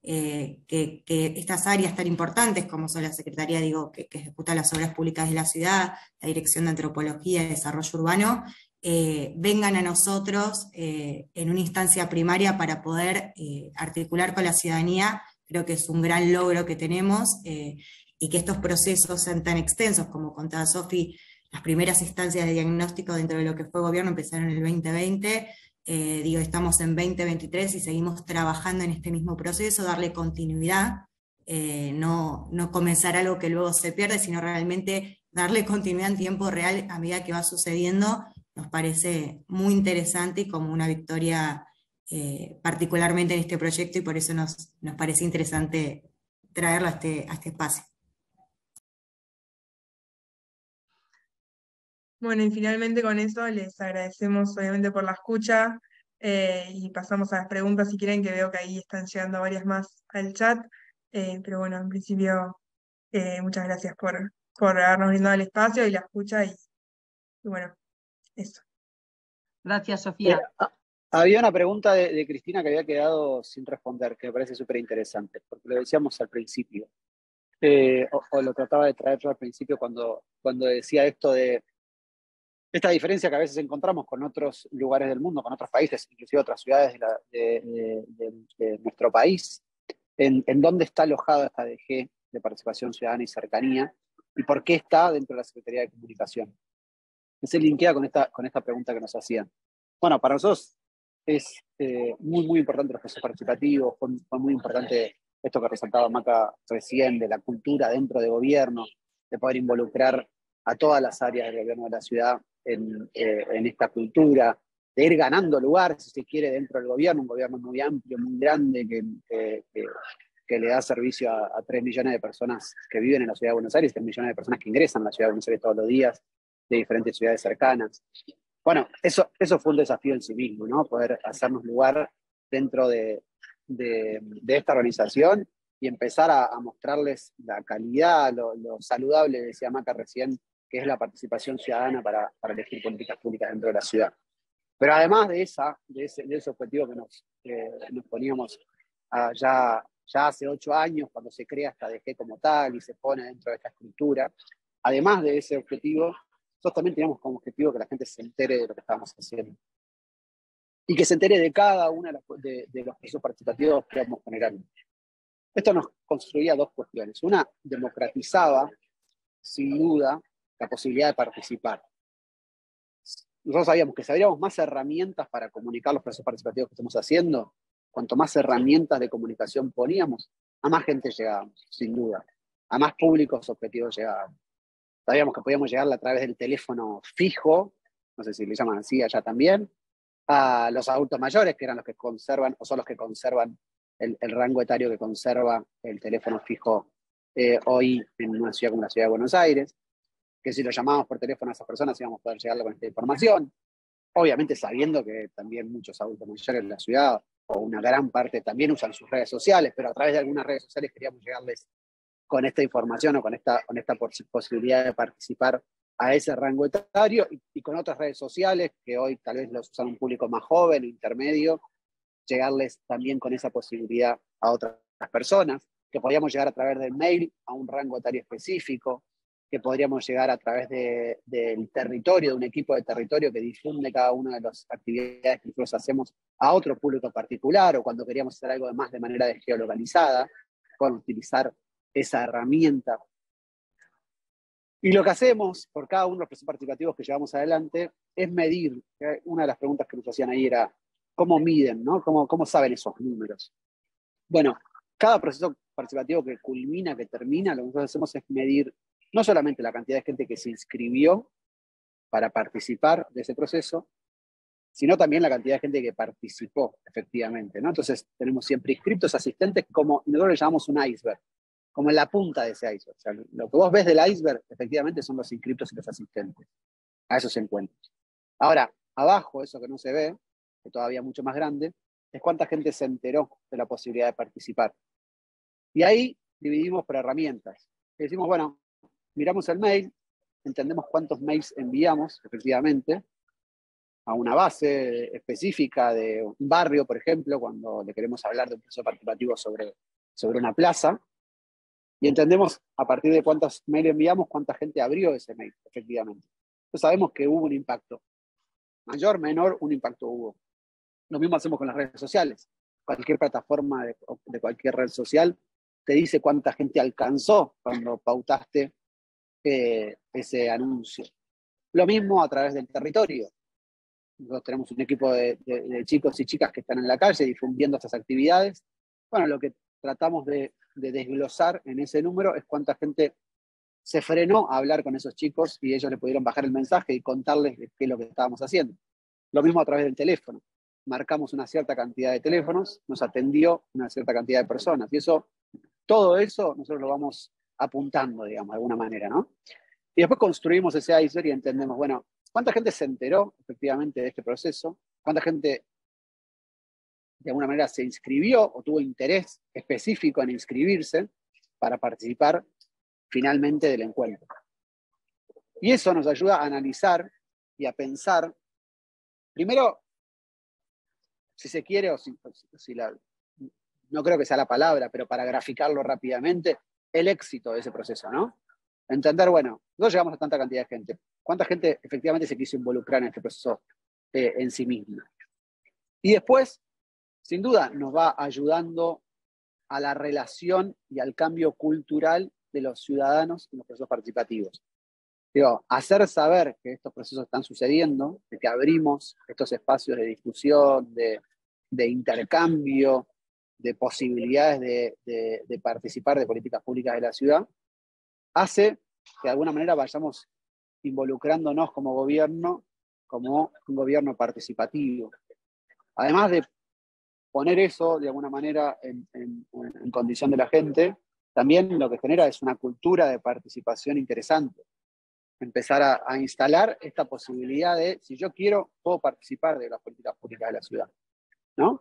que estas áreas tan importantes como son la Secretaría, digo, que ejecuta las obras públicas de la ciudad, la Dirección de Antropología y Desarrollo Urbano, vengan a nosotros en una instancia primaria para poder articular con la ciudadanía. Creo que es un gran logro que tenemos, y que estos procesos sean tan extensos, como contaba Sofi, las primeras instancias de diagnóstico dentro de lo que fue gobierno empezaron en el 2020, digo, estamos en 2023 y seguimos trabajando en este mismo proceso, darle continuidad, no comenzar algo que luego se pierde, sino realmente darle continuidad en tiempo real a medida que va sucediendo. Nos parece muy interesante y como una victoria particularmente en este proyecto, y por eso nos parece interesante traerlo a este espacio. Bueno, y finalmente con eso les agradecemos obviamente por la escucha, y pasamos a las preguntas si quieren, que veo que ahí están llegando varias más al chat, pero bueno, en principio muchas gracias por habernos brindado el espacio y la escucha y bueno, eso. Gracias, Sofía. Había una pregunta de Cristina que había quedado sin responder, que me parece súper interesante, porque lo decíamos al principio, o lo trataba de traer yo al principio cuando decía esto de esta diferencia que a veces encontramos con otros lugares del mundo, con otros países, inclusive otras ciudades de nuestro país, en dónde está alojada esta DG de Participación Ciudadana y Cercanía, y por qué está dentro de la Secretaría de Comunicación. Se linkea con esta pregunta que nos hacían. Bueno, para nosotros es muy importante los procesos participativos, fue muy importante esto que resaltaba Maca recién, de la cultura dentro de gobierno, de poder involucrar a todas las áreas del gobierno de la ciudad en esta cultura, de ir ganando lugar, si se quiere, dentro del gobierno, un gobierno muy amplio, muy grande, que le da servicio a 3 millones de personas que viven en la ciudad de Buenos Aires, 3 millones de personas que ingresan a la ciudad de Buenos Aires todos los días, de diferentes ciudades cercanas. Bueno, eso fue un desafío en sí mismo, ¿no? Poder hacernos lugar dentro de esta organización y empezar a mostrarles la calidad, lo saludable, decía Maca recién, que es la participación ciudadana para elegir políticas públicas dentro de la ciudad. Pero además de ese objetivo que nos poníamos ya hace 8 años, cuando se crea esta DG como tal y se pone dentro de esta estructura, además de ese objetivo, nosotros también teníamos como objetivo que la gente se entere de lo que estábamos haciendo. Y que se entere de cada uno de los procesos participativos que íbamos generando. Esto nos construía 2 cuestiones. Una, democratizaba, sin duda, la posibilidad de participar. Nosotros sabíamos que si habríamos más herramientas para comunicar los procesos participativos que estamos haciendo, cuanto más herramientas de comunicación poníamos, a más gente llegábamos, sin duda. A más públicos objetivos llegábamos. Sabíamos que podíamos llegarle a través del teléfono fijo, no sé si le llaman así allá también, a los adultos mayores, que eran los que conservan, o son los que conservan el rango etario que conserva el teléfono fijo hoy en una ciudad como la ciudad de Buenos Aires, que si lo llamábamos por teléfono a esas personas íbamos a poder llegarle con esta información, obviamente sabiendo que también muchos adultos mayores en la ciudad, o una gran parte también usan sus redes sociales, pero a través de algunas redes sociales queríamos llegarles con esta información o con esta posibilidad de participar a ese rango etario, y con otras redes sociales que hoy tal vez los usan un público más joven o intermedio, llegarles también con esa posibilidad a otras personas, que podíamos llegar a través del mail a un rango etario específico, que podríamos llegar a través del territorio, de un equipo de territorio que difunde cada una de las actividades que nosotros hacemos a otro público particular, o cuando queríamos hacer algo más de manera geolocalizada, con utilizar esa herramienta. Y lo que hacemos por cada uno de los procesos participativos que llevamos adelante es medir. Una de las preguntas que nos hacían ahí era, ¿cómo miden, no? ¿Cómo saben esos números? Bueno, cada proceso participativo que culmina, que termina, lo que nosotros hacemos es medir no solamente la cantidad de gente que se inscribió para participar de ese proceso, sino también la cantidad de gente que participó efectivamente, ¿no? Entonces tenemos siempre inscriptos, asistentes, como nosotros le llamamos un iceberg, como en la punta de ese iceberg. O sea, lo que vos ves del iceberg, efectivamente, son los inscriptos y los asistentes a esos encuentros. Ahora, abajo, eso que no se ve, que todavía mucho más grande, es cuánta gente se enteró de la posibilidad de participar. Y ahí dividimos por herramientas. Y decimos, bueno, miramos el mail, entendemos cuántos mails enviamos, efectivamente, a una base específica de un barrio, por ejemplo, cuando le queremos hablar de un proceso participativo sobre sobre una plaza, y entendemos a partir de cuántos mails enviamos, cuánta gente abrió ese mail, efectivamente. Entonces sabemos que hubo un impacto. Mayor, menor, un impacto hubo. Lo mismo hacemos con las redes sociales. Cualquier plataforma de cualquier red social te dice cuánta gente alcanzó cuando pautaste ese anuncio. Lo mismo a través del territorio. Nosotros tenemos un equipo de chicos y chicas que están en la calle difundiendo estas actividades. Bueno, lo que tratamos de desglosar en ese número es cuánta gente se frenó a hablar con esos chicos y ellos le pudieron bajar el mensaje y contarles qué es lo que estábamos haciendo. Lo mismo a través del teléfono. Marcamos una cierta cantidad de teléfonos, nos atendió una cierta cantidad de personas. Y todo eso nosotros lo vamos apuntando, digamos, de alguna manera, ¿no? Y después construimos ese iceberg y entendemos, bueno, ¿cuánta gente se enteró efectivamente de este proceso? ¿Cuánta gente de alguna manera se inscribió o tuvo interés específico en inscribirse para participar finalmente del encuentro? Y eso nos ayuda a analizar y a pensar, primero, si se quiere, no creo que sea la palabra, pero para graficarlo rápidamente, el éxito de ese proceso, ¿no? Entender, bueno, nosotros llegamos a tanta cantidad de gente. ¿Cuánta gente efectivamente se quiso involucrar en este proceso en sí misma? Y después, sin duda, nos va ayudando a la relación y al cambio cultural de los ciudadanos en los procesos participativos. Digo, hacer saber que estos procesos están sucediendo, de que abrimos estos espacios de discusión, de intercambio, de posibilidades de participar de políticas públicas de la ciudad, hace que de alguna manera vayamos involucrándonos como gobierno, como un gobierno participativo. Además de poner eso de alguna manera en condición de la gente, también lo que genera es una cultura de participación interesante. Empezar a instalar esta posibilidad de, si yo quiero, puedo participar de las políticas públicas de la ciudad, ¿no?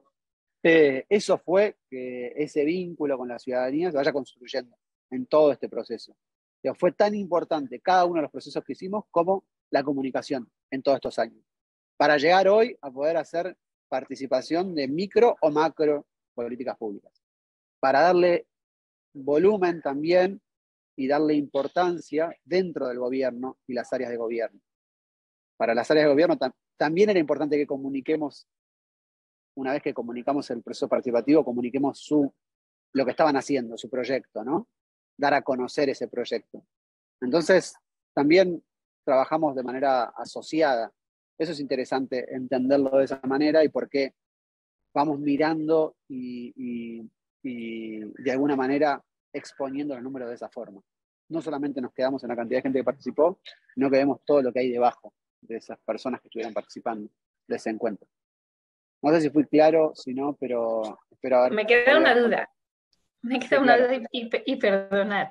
Eso fue que ese vínculo con la ciudadanía se vaya construyendo en todo este proceso. Pero fue tan importante cada uno de los procesos que hicimos como la comunicación en todos estos años, para llegar hoy a poder hacer participación de micro o macro políticas públicas, para darle volumen también y darle importancia dentro del gobierno y las áreas de gobierno. Para las áreas de gobierno también era importante que comuniquemos, una vez que comunicamos el proceso participativo, comuniquemos lo que estaban haciendo, su proyecto, ¿no? Dar a conocer ese proyecto. Entonces, también trabajamos de manera asociada. Eso es interesante entenderlo de esa manera y por qué vamos mirando y de alguna manera exponiendo los números de esa forma. No solamente nos quedamos en la cantidad de gente que participó, sino que vemos todo lo que hay debajo de esas personas que estuvieron participando de ese encuentro. No sé si fui claro, si no, pero espero haber... Me queda una duda. Sí, claro. Y perdonad.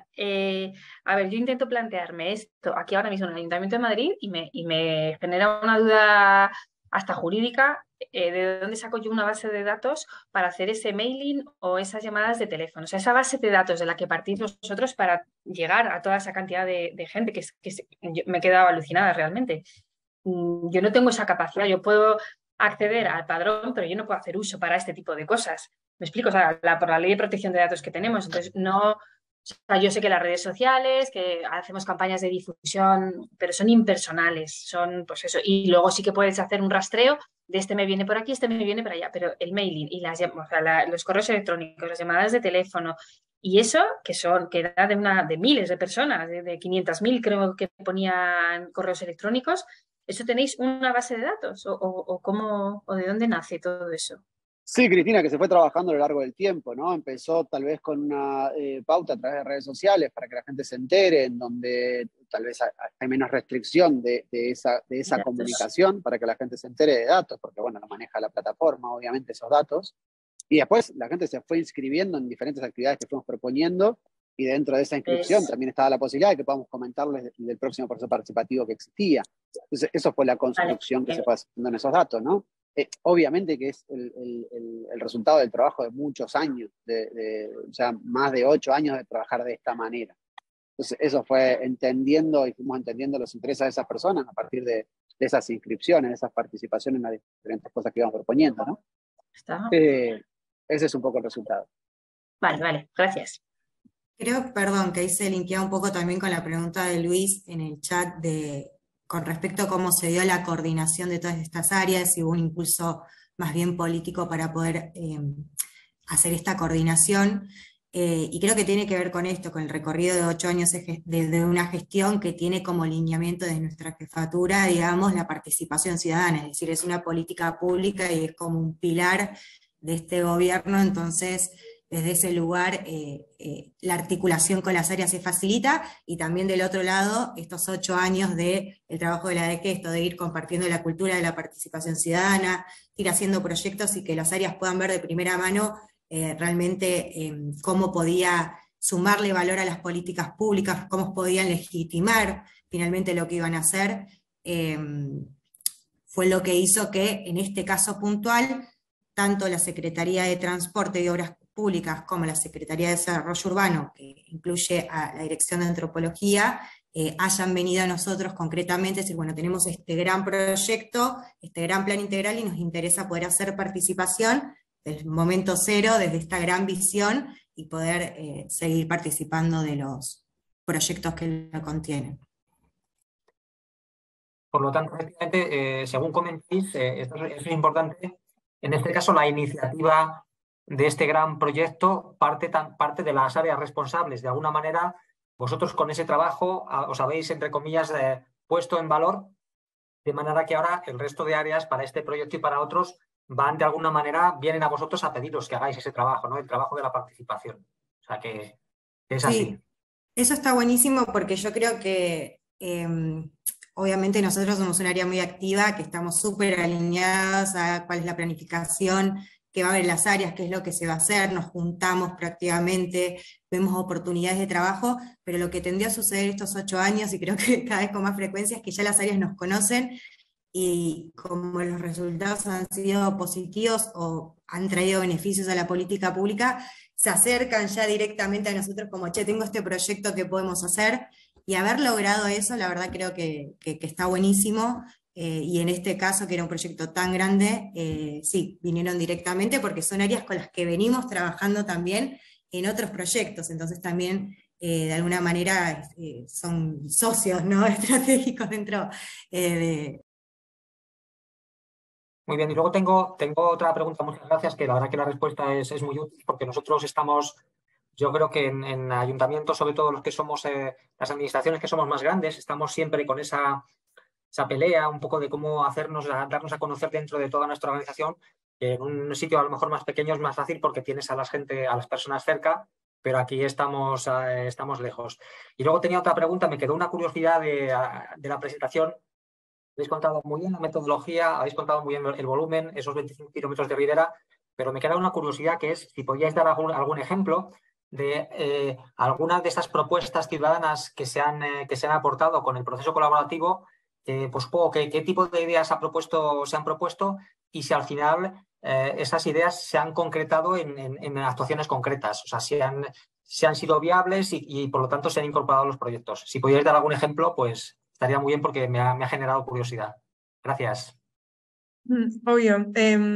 A ver, yo intento plantearme esto aquí ahora mismo en el Ayuntamiento de Madrid y me genera una duda hasta jurídica, de dónde saco yo una base de datos para hacer ese mailing o esas llamadas de teléfono. O sea, esa base de datos de la que partís vosotros para llegar a toda esa cantidad de gente yo me he quedado alucinada realmente. Yo no tengo esa capacidad, yo puedo acceder al padrón, pero yo no puedo hacer uso para este tipo de cosas. Me explico, o sea, por la ley de protección de datos que tenemos, entonces no, o sea, yo sé que las redes sociales, que hacemos campañas de difusión, pero son impersonales, son pues eso, y luego sí que puedes hacer un rastreo de este me viene por aquí, este me viene por allá, pero el mailing y los correos electrónicos, las llamadas de teléfono y eso que era de miles de personas, de 500.000 creo que ponían correos electrónicos. ¿Eso tenéis una base de datos o cómo o de dónde nace todo eso? Sí, Cristina, que se fue trabajando a lo largo del tiempo, ¿no? Empezó tal vez con una pauta a través de redes sociales para que la gente se entere, en donde tal vez hay menos restricción de esa comunicación para que la gente se entere de datos, porque bueno, lo maneja la plataforma, obviamente, esos datos. Y después la gente se fue inscribiendo en diferentes actividades que fuimos proponiendo, y dentro de esa inscripción también estaba la posibilidad de que podamos comentarles del próximo proceso participativo que existía. Entonces, eso fue la construcción que se fue haciendo en esos datos, ¿no? Obviamente que es el resultado del trabajo de muchos años, ya más de 8 años de trabajar de esta manera. Entonces, eso fue entendiendo y fuimos entendiendo los intereses de esas personas a partir de esas inscripciones, de esas participaciones en las diferentes cosas que íbamos proponiendo, ¿no? Ese es un poco el resultado. Vale, gracias. Creo, perdón, que ahí se linkea un poco también con la pregunta de Luis en el chat con respecto a cómo se dio la coordinación de todas estas áreas, si hubo un impulso más bien político para poder hacer esta coordinación. Y creo que tiene que ver con esto, con el recorrido de 8 años de una gestión que tiene como lineamiento de nuestra jefatura, digamos, la participación ciudadana, es decir, es una política pública y es como un pilar de este gobierno, entonces desde ese lugar la articulación con las áreas se facilita, y también del otro lado, estos 8 años del trabajo de la ADQ, esto de ir compartiendo la cultura de la participación ciudadana, ir haciendo proyectos y que las áreas puedan ver de primera mano realmente cómo podía sumarle valor a las políticas públicas, cómo podían legitimar finalmente lo que iban a hacer, fue lo que hizo que en este caso puntual, tanto la Secretaría de Transporte y Obras Públicas como la Secretaría de Desarrollo Urbano, que incluye a la Dirección de Antropología, hayan venido a nosotros concretamente, decir, bueno, tenemos este gran proyecto, este gran plan integral y nos interesa poder hacer participación desde el momento cero, desde esta gran visión, y poder seguir participando de los proyectos que lo contienen. Por lo tanto, efectivamente, según comentéis, esto es importante. En este caso, la iniciativa de este gran proyecto parte de las áreas responsables. De alguna manera, vosotros con ese trabajo os habéis, entre comillas, puesto en valor, de manera que ahora el resto de áreas para este proyecto y para otros van de alguna manera, vienen a vosotros a pediros que hagáis ese trabajo, ¿no? El trabajo de la participación. O sea que es así. Sí, eso está buenísimo porque yo creo que obviamente nosotros somos un área muy activa, que estamos súper alineados a cuál es la planificación que va a haber en las áreas, qué es lo que se va a hacer, nos juntamos proactivamente, vemos oportunidades de trabajo, pero lo que tendió a suceder estos 8 años, y creo que cada vez con más frecuencia, es que ya las áreas nos conocen, y como los resultados han sido positivos o han traído beneficios a la política pública, se acercan ya directamente a nosotros como, che, tengo este proyecto que podemos hacer, y haber logrado eso, la verdad creo que está buenísimo, y en este caso, que era un proyecto tan grande, sí, vinieron directamente porque son áreas con las que venimos trabajando también en otros proyectos, entonces también de alguna manera son socios, ¿no? estratégicos dentro de... Muy bien, y luego tengo otra pregunta, muchas gracias, que la verdad que la respuesta es muy útil, porque nosotros estamos, yo creo que en ayuntamientos, sobre todo los que somos, las administraciones que somos más grandes, estamos siempre con esa pelea un poco de cómo darnos a conocer dentro de toda nuestra organización. En un sitio a lo mejor más pequeño es más fácil porque tienes a las personas cerca, pero aquí estamos lejos. Y luego tenía otra pregunta, me quedó una curiosidad de la presentación. Habéis contado muy bien la metodología, habéis contado muy bien el volumen, esos 25 kilómetros de ribera, pero me queda una curiosidad, que es si podíais dar algún ejemplo de algunas de esas propuestas ciudadanas que se han aportado con el proceso colaborativo, pues qué tipo de ideas se han propuesto, y si al final esas ideas se han concretado en actuaciones concretas, o sea, si han sido viables y por lo tanto se han incorporado a los proyectos. Si podíais dar algún ejemplo, pues estaría muy bien porque me ha generado curiosidad. Gracias. Obvio.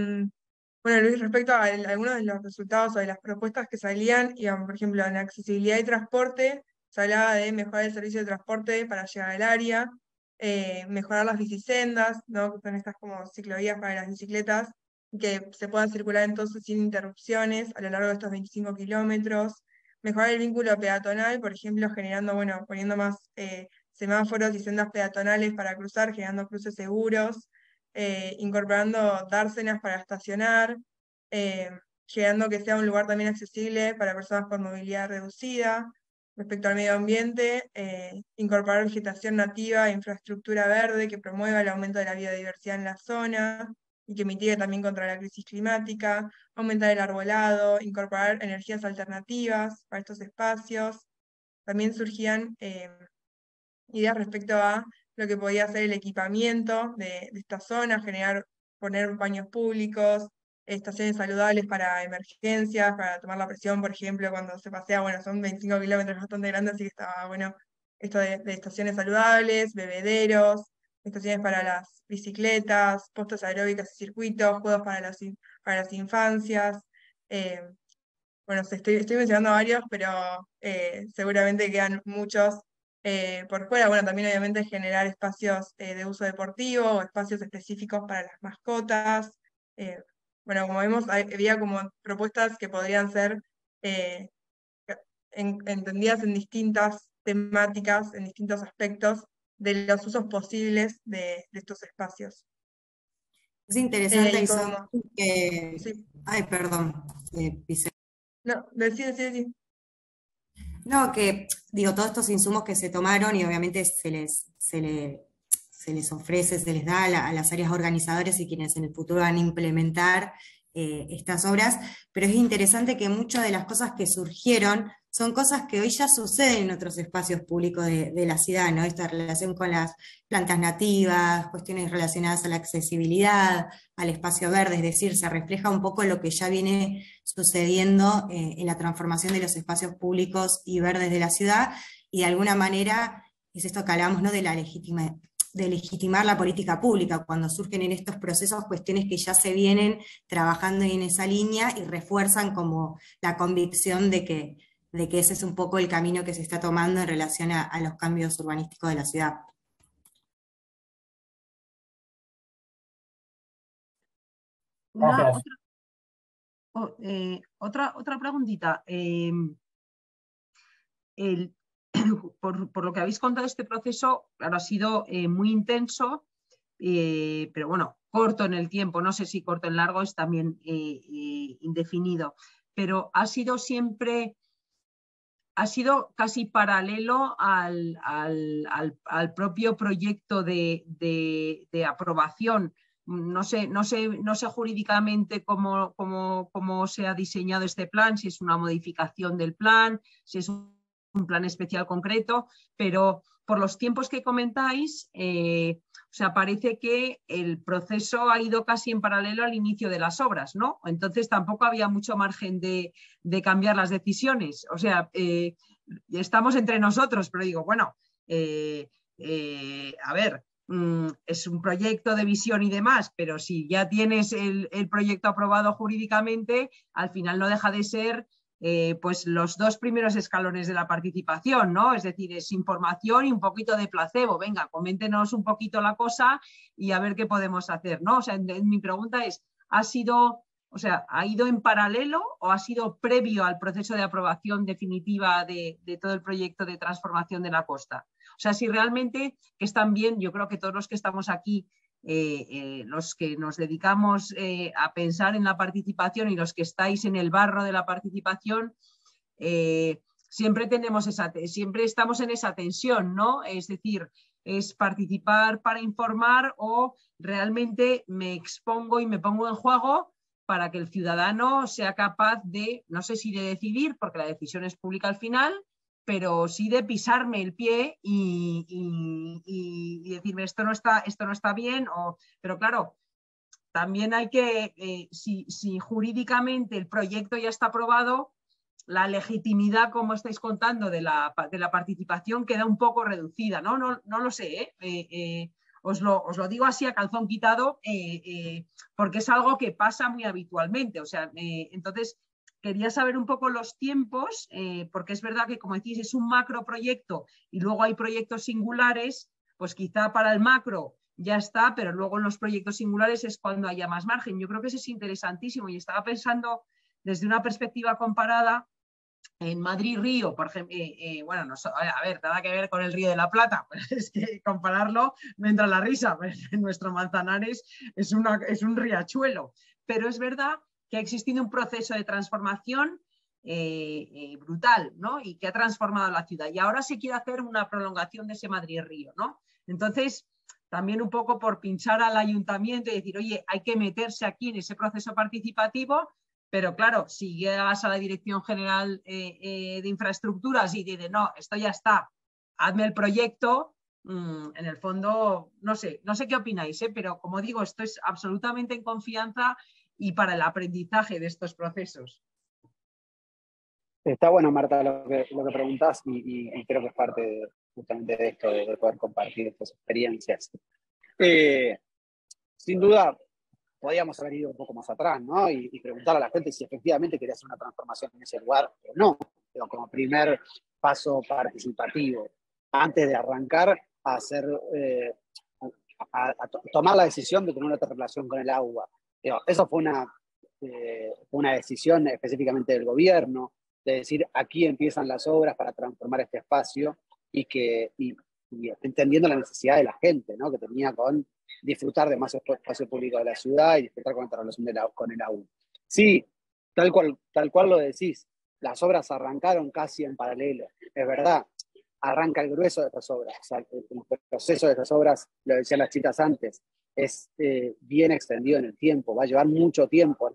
Bueno, Luis, respecto a algunos de los resultados o de las propuestas que salían, digamos, por ejemplo, en accesibilidad y transporte, se hablaba de mejorar el servicio de transporte para llegar al área, mejorar las bicisendas, ¿no? Que son estas como ciclovías para las bicicletas, que se puedan circular entonces sin interrupciones a lo largo de estos 25 kilómetros, mejorar el vínculo peatonal, por ejemplo, generando, bueno, poniendo más semáforos y sendas peatonales para cruzar, generando cruces seguros, incorporando dársenas para estacionar, llegando que sea un lugar también accesible para personas con movilidad reducida. Respecto al medio ambiente, incorporar vegetación nativa e infraestructura verde que promueva el aumento de la biodiversidad en la zona y que mitigue también contra la crisis climática, aumentar el arbolado, incorporar energías alternativas para estos espacios. También surgían ideas respecto a lo que podía ser el equipamiento de esta zona, poner baños públicos, estaciones saludables para emergencias, para tomar la presión, por ejemplo, cuando se pasea, bueno, son 25 kilómetros bastante grandes, así que estaba bueno esto de estaciones saludables, bebederos, estaciones para las bicicletas, postas aeróbicas y circuitos, juegos para las infancias, bueno, estoy mencionando varios, pero seguramente quedan muchos por fuera. Bueno, también obviamente generar espacios de uso deportivo o espacios específicos para las mascotas. Bueno, como vemos, había como propuestas que podrían ser entendidas en distintas temáticas, en distintos aspectos de los usos posibles de estos espacios. Es interesante y eso como, que... sí. Ay, perdón, pisé. No, decí. No, que digo, todos estos insumos que se tomaron y obviamente se les ofrece, se les da a las áreas organizadoras y quienes en el futuro van a implementar estas obras, pero es interesante que muchas de las cosas que surgieron son cosas que hoy ya suceden en otros espacios públicos de la ciudad, ¿no? Esta relación con las plantas nativas, cuestiones relacionadas a la accesibilidad, al espacio verde, es decir, se refleja un poco lo que ya viene sucediendo en la transformación de los espacios públicos y verdes de la ciudad, y de alguna manera es esto que hablamos, ¿no? De legitimar la política pública, cuando surgen en estos procesos cuestiones que ya se vienen trabajando en esa línea y refuerzan como la convicción de que ese es un poco el camino que se está tomando en relación a los cambios urbanísticos de la ciudad. Otra preguntita. Por lo que habéis contado, este proceso, claro, ha sido muy intenso, pero bueno, corto en el tiempo, no sé si corto en largo, es también indefinido, pero ha sido casi paralelo al propio proyecto de aprobación. No sé jurídicamente cómo se ha diseñado este plan, si es una modificación del plan, si es un plan especial concreto, pero por los tiempos que comentáis, o sea, parece que el proceso ha ido casi en paralelo al inicio de las obras, ¿no? Entonces tampoco había mucho margen de cambiar las decisiones. O sea, estamos entre nosotros, pero digo, bueno, a ver, es un proyecto de visión y demás, pero si ya tienes el proyecto aprobado jurídicamente, al final no deja de ser pues los dos primeros escalones de la participación, ¿no? Es decir, es información y un poquito de placebo. Venga, coméntenos un poquito la cosa y a ver qué podemos hacer, ¿no? O sea, mi pregunta es, ¿ha ido en paralelo o ha sido previo al proceso de aprobación definitiva de todo el proyecto de transformación de la costa? O sea, si realmente que están bien, yo creo que todos los que estamos aquí, los que nos dedicamos a pensar en la participación y los que estáis en el barro de la participación, siempre estamos en esa tensión, ¿no? Es decir, es participar para informar o realmente me expongo y me pongo en juego para que el ciudadano sea capaz de, no sé si de decidir, porque la decisión es pública al final, pero sí de pisarme el pie y decirme esto no está bien. Pero claro, también hay que, si jurídicamente el proyecto ya está aprobado, la legitimidad, como estáis contando, de la participación queda un poco reducida, ¿no? No lo sé, os lo digo así a calzón quitado, porque es algo que pasa muy habitualmente. O sea, entonces quería saber un poco los tiempos, porque es verdad que, como decís, es un macro proyecto y luego hay proyectos singulares, pues quizá para el macro ya está, pero luego en los proyectos singulares es cuando haya más margen. Yo creo que eso es interesantísimo y estaba pensando desde una perspectiva comparada en Madrid-Río, por ejemplo, bueno, no, a ver, nada que ver con el Río de la Plata, pues es que compararlo me entra la risa, pues nuestro Manzanares es un riachuelo, pero es verdad que ha existido un proceso de transformación brutal, ¿no? Y que ha transformado la ciudad. Y ahora se quiere hacer una prolongación de ese Madrid-Río, ¿no? Entonces, también un poco por pinchar al ayuntamiento y decir, oye, hay que meterse aquí en ese proceso participativo. Pero claro, si llegas a la Dirección General de Infraestructuras y dices, no, esto ya está, hazme el proyecto, en el fondo, no sé qué opináis, pero como digo, esto es absolutamente en confianza y para el aprendizaje de estos procesos. Está bueno, Marta, lo que preguntás y creo que es parte justamente de esto, de poder compartir estas experiencias. Sin duda, podíamos haber ido un poco más atrás, ¿no? Y preguntar a la gente si efectivamente quería hacer una transformación en ese lugar o no, pero como primer paso participativo, antes de arrancar a hacer, tomar la decisión de tener otra relación con el agua. Eso fue una decisión específicamente del gobierno, de decir, aquí empiezan las obras para transformar este espacio y entendiendo la necesidad de la gente, ¿no? Que tenía con disfrutar de más espacio público de la ciudad y disfrutar con esta relación con el agua. Sí, tal cual lo decís, las obras arrancaron casi en paralelo, es verdad, arranca el grueso de estas obras, o sea, el proceso de estas obras, lo decían las chicas antes, es bien extendido en el tiempo, va a llevar mucho tiempo,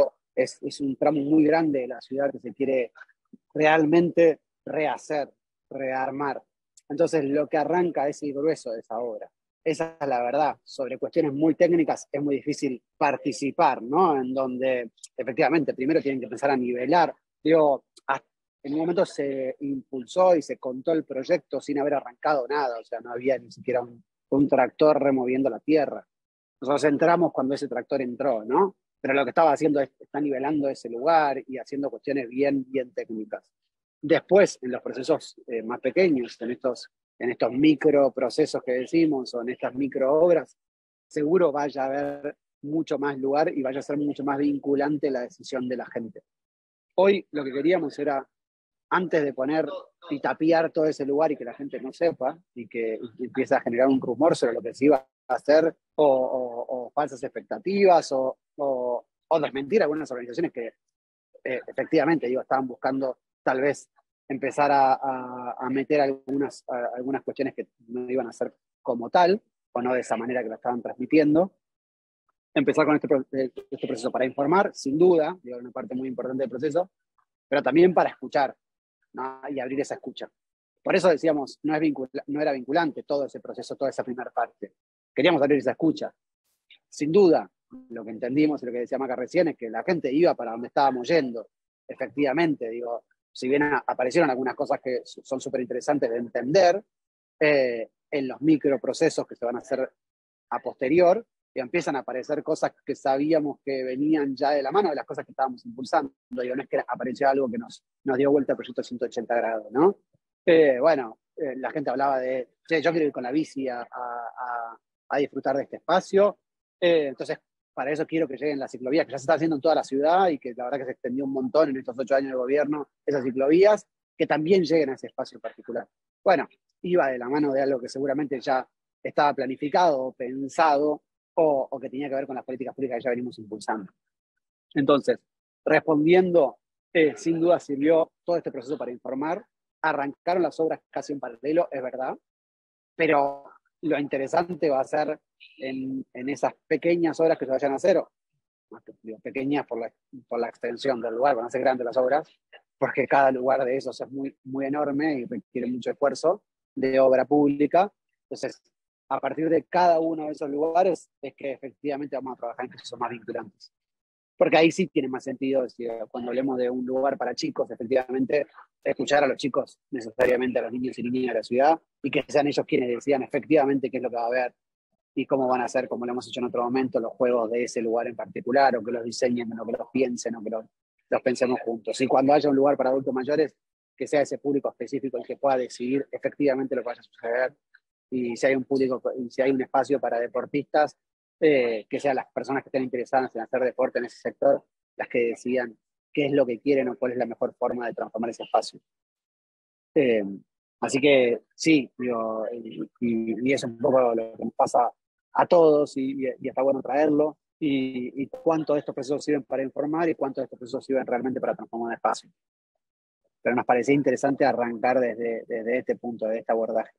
es un tramo muy grande de la ciudad que se quiere realmente rehacer, rearmar. Entonces lo que arranca es el grueso de esa obra. Esa es la verdad. Sobre cuestiones muy técnicas es muy difícil participar, ¿no? En donde efectivamente primero tienen que empezar a nivelar. Digo, en un momento se impulsó y se contó el proyecto sin haber arrancado nada, o sea, no había ni siquiera un tractor removiendo la tierra. Nosotros entramos cuando ese tractor entró, ¿no? Pero lo que estaba haciendo es está nivelando ese lugar y haciendo cuestiones bien técnicas. Después, en los procesos más pequeños, en estos microprocesos que decimos, o en estas microobras, seguro vaya a haber mucho más lugar y vaya a ser mucho más vinculante la decisión de la gente. Hoy lo que queríamos era, antes de poner y tapiar todo ese lugar y que la gente no sepa, y que empiece a generar un rumor sobre lo que se iba a hacer, o falsas expectativas, o desmentir algunas organizaciones que efectivamente estaban buscando tal vez empezar a meter algunas cuestiones que no iban a ser como tal, o no de esa manera que la estaban transmitiendo. Empezar con este proceso para informar, sin duda, una parte muy importante del proceso, pero también para escuchar, ¿no? Y abrir esa escucha. Por eso decíamos, no era vinculante todo ese proceso, toda esa primera parte. Queríamos abrir esa escucha. Sin duda, lo que entendimos y lo que decía Maca recién es que la gente iba para donde estábamos yendo. Efectivamente, si bien aparecieron algunas cosas que son súper interesantes de entender, en los microprocesos que se van a hacer a posterior, y empiezan a aparecer cosas que sabíamos que venían ya de la mano de las cosas que estábamos impulsando. No es que apareció algo que nos dio vuelta al proyecto 180 grados, ¿no? La gente hablaba de, yo quiero ir con la bici a disfrutar de este espacio, entonces para eso quiero que lleguen las ciclovías, que ya se está haciendo en toda la ciudad y que la verdad que se extendió un montón en estos 8 años de gobierno, esas ciclovías, que también lleguen a ese espacio particular. Bueno, iba de la mano de algo que seguramente ya estaba planificado o pensado, o que tenía que ver con las políticas públicas que ya venimos impulsando. Entonces, respondiendo, sin duda sirvió todo este proceso para informar. Arrancaron las obras casi en paralelo, es verdad, pero lo interesante va a ser en esas pequeñas obras que se vayan a hacer, pequeñas por la extensión del lugar, van a ser grandes las obras, porque cada lugar de esos es muy, muy enorme y requiere mucho esfuerzo de obra pública. Entonces, a partir de cada uno de esos lugares es que efectivamente vamos a trabajar en procesos más vinculantes. Porque ahí sí tiene más sentido, cuando hablemos de un lugar para chicos, efectivamente, escuchar a los chicos, necesariamente a los niños y niñas de la ciudad, y que sean ellos quienes decidan efectivamente qué es lo que va a haber y cómo van a ser, como lo hemos hecho en otro momento, los juegos de ese lugar en particular, o que los diseñen, o que los piensen, o que los pensemos juntos. Y cuando haya un lugar para adultos mayores, que sea ese público específico el que pueda decidir efectivamente lo que vaya a suceder. Y si hay un público, y si hay un espacio para deportistas, que sean las personas que estén interesadas en hacer deporte en ese sector las que decidan qué es lo que quieren o cuál es la mejor forma de transformar ese espacio. Así que sí, y eso es un poco lo que nos pasa a todos, y está bueno traerlo, y cuánto de estos procesos sirven para informar y cuánto de estos procesos sirven realmente para transformar el espacio. Pero nos parecía interesante arrancar desde este punto, de este abordaje.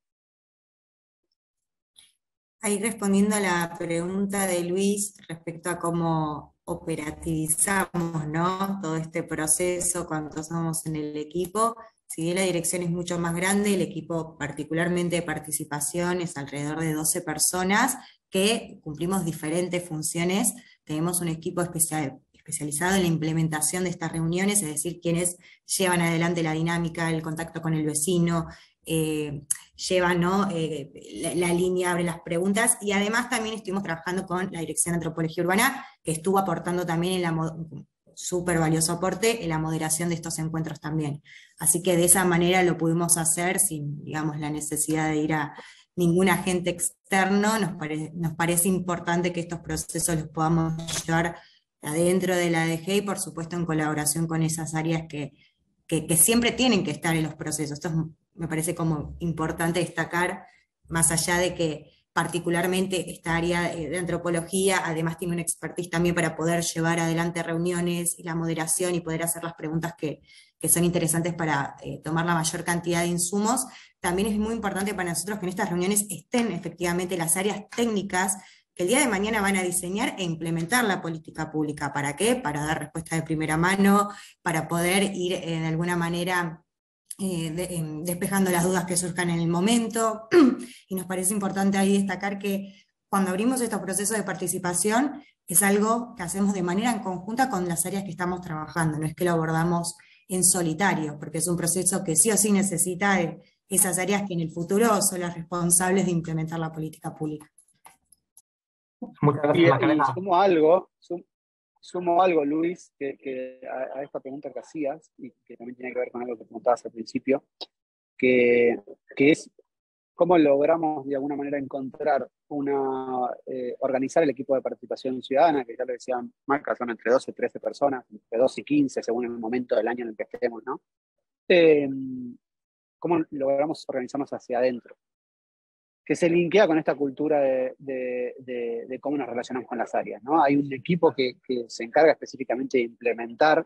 Ahí respondiendo a la pregunta de Luis respecto a cómo operativizamos, ¿no?, todo este proceso cuando somos en el equipo. Si bien la dirección es mucho más grande, el equipo particularmente de participación es alrededor de 12 personas que cumplimos diferentes funciones. Tenemos un equipo especializado en la implementación de estas reuniones, es decir, quienes llevan adelante la dinámica, el contacto con el vecino, lleva, ¿no? La línea, abre las preguntas, y además también estuvimos trabajando con la Dirección de Antropología Urbana, que estuvo aportando también súper valioso aporte en la moderación de estos encuentros también. Así que de esa manera lo pudimos hacer sin, digamos, la necesidad de ir a ningún agente externo. Nos parece importante que estos procesos los podamos llevar adentro de la ADG y por supuesto en colaboración con esas áreas que siempre tienen que estar en los procesos. Esto me parece como importante destacar, más allá de que particularmente esta área de antropología además tiene una expertise también para poder llevar adelante reuniones y la moderación y poder hacer las preguntas que son interesantes para tomar la mayor cantidad de insumos. También es muy importante para nosotros que en estas reuniones estén efectivamente las áreas técnicas que el día de mañana van a diseñar e implementar la política pública. ¿Para qué? Para dar respuesta de primera mano, para poder ir de alguna manera despejando las dudas que surjan en el momento. Y nos parece importante ahí destacar que cuando abrimos estos procesos de participación es algo que hacemos de manera en conjunta con las áreas que estamos trabajando, no es que lo abordamos en solitario, porque es un proceso que sí o sí necesita de esas áreas que en el futuro son las responsables de implementar la política pública. Muchas gracias, Macarena. Sumo algo, Luis, a esta pregunta que hacías, y que también tiene que ver con algo que preguntabas al principio, que es cómo logramos de alguna manera encontrar organizar el equipo de participación ciudadana, que ya lo decía Marca, son entre 12 y 13 personas, entre 12 y 15, según el momento del año en el que estemos, ¿no? ¿Cómo logramos organizarnos hacia adentro? Que se linkea con esta cultura de cómo nos relacionamos con las áreas, ¿no? Hay un equipo que se encarga específicamente de implementar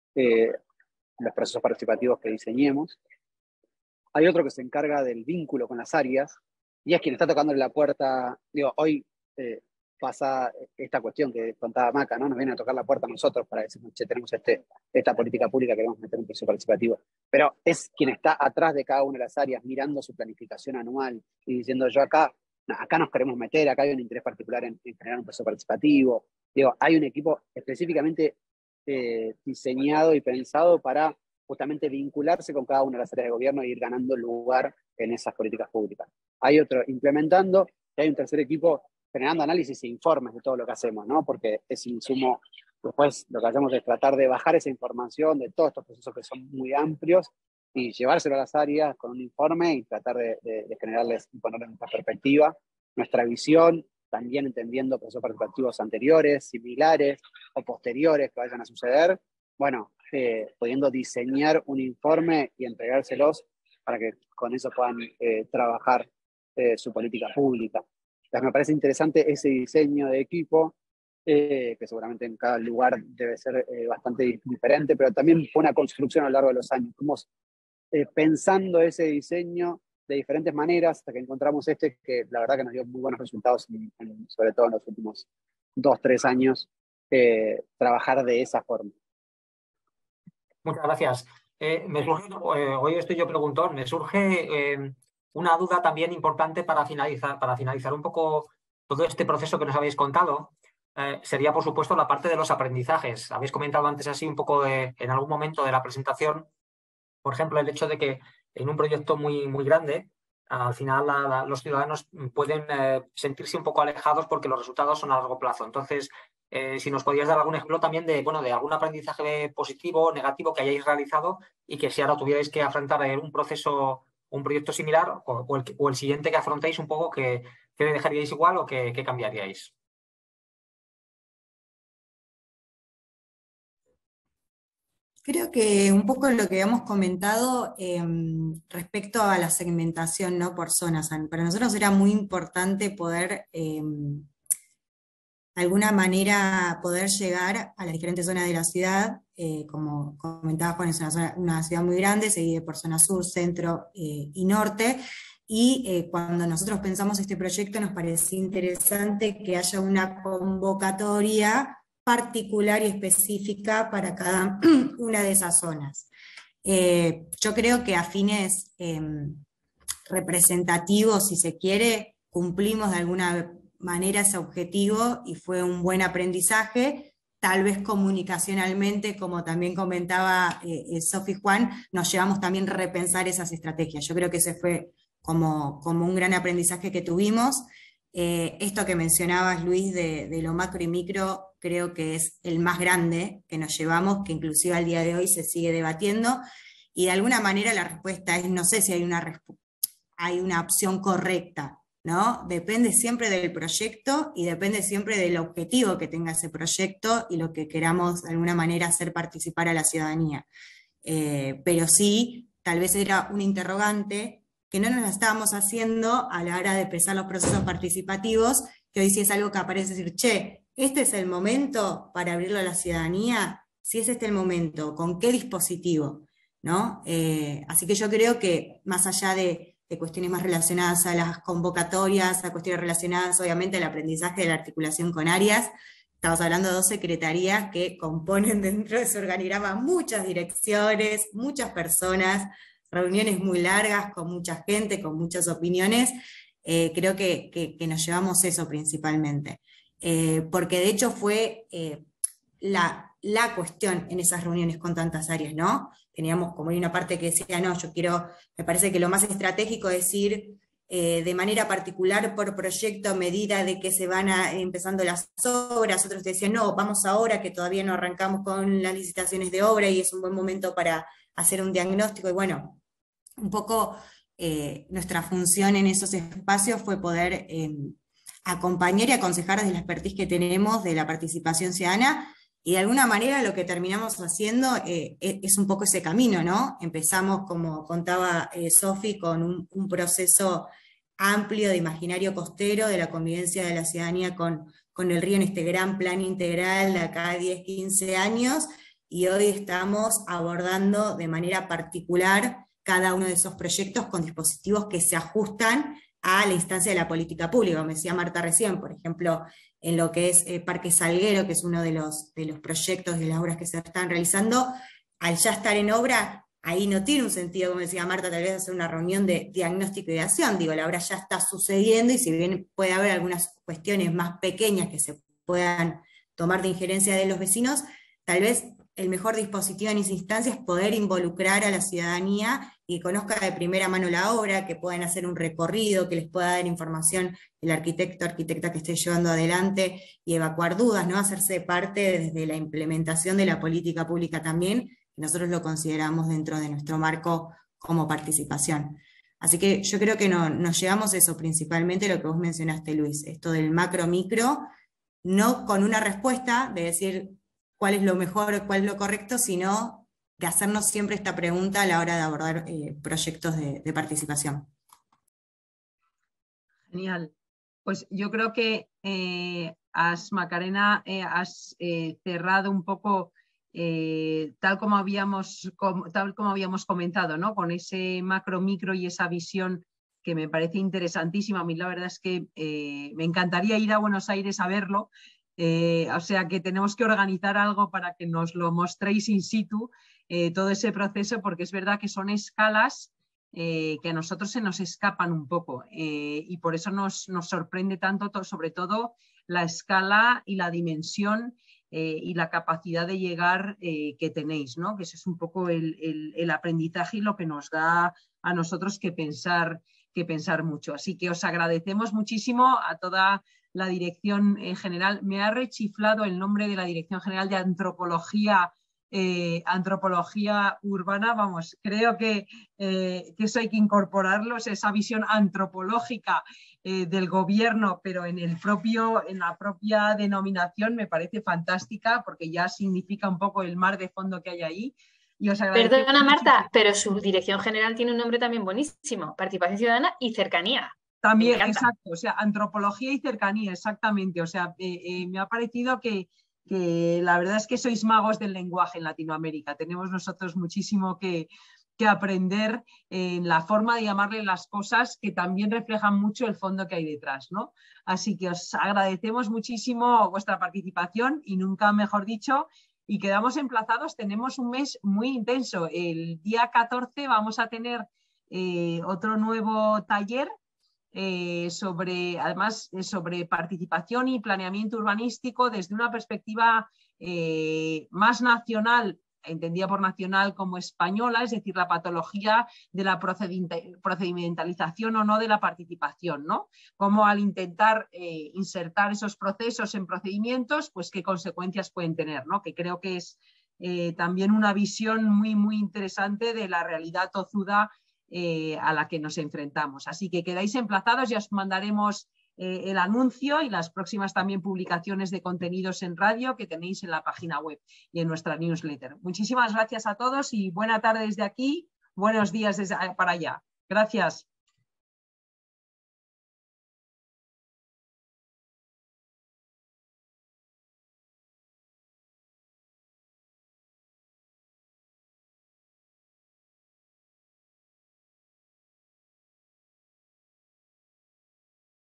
los procesos participativos que diseñemos. Hay otro que se encarga del vínculo con las áreas, y es quien está tocando la puerta. Digo, hoy pasa esta cuestión que contaba Maca, ¿no? Nos viene a tocar la puerta a nosotros para decir, che, tenemos esta política pública, queremos meter un proceso participativo. Pero es quien está atrás de cada una de las áreas, mirando su planificación anual y diciendo, yo acá nos queremos meter, acá hay un interés particular en generar un proceso participativo. Digo, hay un equipo específicamente diseñado y pensado para justamente vincularse con cada una de las áreas de gobierno e ir ganando lugar en esas políticas públicas. Hay otro implementando, y hay un tercer equipo generando análisis e informes de todo lo que hacemos, ¿no? Porque ese insumo, después lo que hacemos es tratar de bajar esa información de todos estos procesos que son muy amplios y llevárselo a las áreas con un informe y tratar de generarles y ponerles nuestra perspectiva, nuestra visión, también entendiendo procesos participativos anteriores, similares o posteriores que vayan a suceder. Bueno, pudiendo diseñar un informe y entregárselos para que con eso puedan trabajar su política pública. Entonces, me parece interesante ese diseño de equipo, que seguramente en cada lugar debe ser bastante diferente, pero también fue una construcción a lo largo de los años. Fuimos pensando ese diseño de diferentes maneras hasta que encontramos que la verdad que nos dio muy buenos resultados, sobre todo en los últimos 2-3 años, trabajar de esa forma. Muchas gracias. Hoy estoy yo preguntón, me surge una duda también importante para finalizar un poco todo este proceso que nos habéis contado. Sería, por supuesto, la parte de los aprendizajes. Habéis comentado antes así un poco en algún momento de la presentación, por ejemplo, el hecho de que en un proyecto muy, muy grande, al final los ciudadanos pueden sentirse un poco alejados porque los resultados son a largo plazo. Entonces, si nos podías dar algún ejemplo también de algún aprendizaje positivo o negativo que hayáis realizado y que si ahora tuvierais que afrontar un proyecto similar o el siguiente que afrontéis un poco, ¿qué dejaríais igual o qué cambiaríais? Creo que un poco lo que hemos comentado respecto a la segmentación, ¿no? Por zonas. Para nosotros era muy importante poder, de alguna manera, poder llegar a las diferentes zonas de la ciudad. Como comentaba Juan, es una ciudad muy grande, seguida por zona sur, centro y norte. Y cuando nosotros pensamos este proyecto nos parecía interesante que haya una convocatoria particular y específica para cada una de esas zonas. Yo creo que a fines representativos, si se quiere, cumplimos de alguna manera ese objetivo y fue un buen aprendizaje, tal vez comunicacionalmente, como también comentaba Sofi Juan, nos llevamos también a repensar esas estrategias. Yo creo que ese fue como un gran aprendizaje que tuvimos. Esto que mencionabas, Luis, de lo macro y micro, creo que es el más grande que nos llevamos, que inclusive al día de hoy se sigue debatiendo, y de alguna manera la respuesta es, no sé si hay una opción correcta, ¿no? Depende siempre del proyecto y depende siempre del objetivo que tenga ese proyecto y lo que queramos de alguna manera hacer participar a la ciudadanía. Pero sí, tal vez era un interrogante que no nos la estábamos haciendo a la hora de empezar los procesos participativos, que hoy sí es algo que aparece decir, che, ¿este es el momento para abrirlo a la ciudadanía? Si es este el momento, ¿con qué dispositivo? ¿No? Así que yo creo que más allá de cuestiones más relacionadas a las convocatorias, a cuestiones relacionadas obviamente al aprendizaje de la articulación con áreas, estamos hablando de 2 secretarías que componen dentro de su organigrama muchas direcciones, muchas personas, reuniones muy largas, con mucha gente, con muchas opiniones. Creo que nos llevamos eso principalmente. Porque de hecho fue la cuestión en esas reuniones con tantas áreas, ¿no? Teníamos como una parte que decía, no, me parece que lo más estratégico es ir de manera particular por proyecto a medida de que se van empezando las obras. Otros decían, no, vamos ahora que todavía no arrancamos con las licitaciones de obra y es un buen momento para hacer un diagnóstico. Y bueno, un poco nuestra función en esos espacios fue poder acompañar y aconsejar desde la expertise que tenemos de la participación ciudadana, y de alguna manera lo que terminamos haciendo es un poco ese camino, ¿no? Empezamos, como contaba Sofi, con un proceso amplio de imaginario costero, de la convivencia de la ciudadanía con el río en este gran plan integral de acá a 10, 15 años, y hoy estamos abordando de manera particular cada uno de esos proyectos con dispositivos que se ajustan a la instancia de la política pública, como decía Marta recién, por ejemplo, en lo que es Parque Salguero, que es uno de los proyectos de las obras que se están realizando, al ya estar en obra, ahí no tiene un sentido, como decía Marta, tal vez hacer una reunión de diagnóstico y de acción, digo, la obra ya está sucediendo, y si bien puede haber algunas cuestiones más pequeñas que se puedan tomar de injerencia de los vecinos, tal vez el mejor dispositivo en esa instancia es poder involucrar a la ciudadanía y que conozca de primera mano la obra, que puedan hacer un recorrido, que les pueda dar información el arquitecto o arquitecta que esté llevando adelante, y evacuar dudas, ¿no? Hacerse parte desde la implementación de la política pública también, que nosotros lo consideramos dentro de nuestro marco como participación. Así que yo creo que nos llevamos eso, principalmente lo que vos mencionaste, Luis, esto del macro-micro, no con una respuesta de decir cuál es lo mejor, cuál es lo correcto, sino de hacernos siempre esta pregunta a la hora de abordar proyectos de participación. Genial. Pues yo creo que Macarena, has cerrado un poco tal como habíamos comentado, ¿no? Con ese macro-micro y esa visión que me parece interesantísima. A mí la verdad es que me encantaría ir a Buenos Aires a verlo. O sea que tenemos que organizar algo para que nos lo mostréis in situ, todo ese proceso, porque es verdad que son escalas que a nosotros se nos escapan un poco, y por eso nos sorprende tanto, sobre todo la escala y la dimensión y la capacidad de llegar que tenéis, ¿no? Que ese es un poco el aprendizaje y lo que nos da a nosotros que pensar mucho. Así que os agradecemos muchísimo a toda la Dirección General. Me ha rechiflado el nombre de la Dirección General de Antropología Urbana. Vamos, creo que eso hay que incorporarlo, esa visión antropológica del gobierno, pero en la propia denominación me parece fantástica, porque ya significa un poco el mar de fondo que hay ahí. Y os agradezco. Perdona, Marta, pero su Dirección General tiene un nombre también buenísimo: Participación Ciudadana y Cercanía. También, exacto, o sea, antropología y cercanía, exactamente. O sea, me ha parecido que la verdad es que sois magos del lenguaje en Latinoamérica. Tenemos nosotros muchísimo que aprender en la forma de llamarle las cosas, que también reflejan mucho el fondo que hay detrás, ¿no? Así que os agradecemos muchísimo vuestra participación, y nunca mejor dicho, y quedamos emplazados. Tenemos un mes muy intenso. El día 14 vamos a tener otro nuevo taller sobre participación y planeamiento urbanístico desde una perspectiva más nacional, entendida por nacional como española, es decir, la patología de la procedimentalización o no de la participación, ¿no? Como al intentar insertar esos procesos en procedimientos, pues qué consecuencias pueden tener, ¿no? Que creo que es también una visión muy, muy interesante de la realidad tozuda a la que nos enfrentamos. Así que quedáis emplazados, ya os mandaremos el anuncio y las próximas también publicaciones de contenidos en radio que tenéis en la página web y en nuestra newsletter. Muchísimas gracias a todos y buena tarde desde aquí, buenos días para allá. Gracias.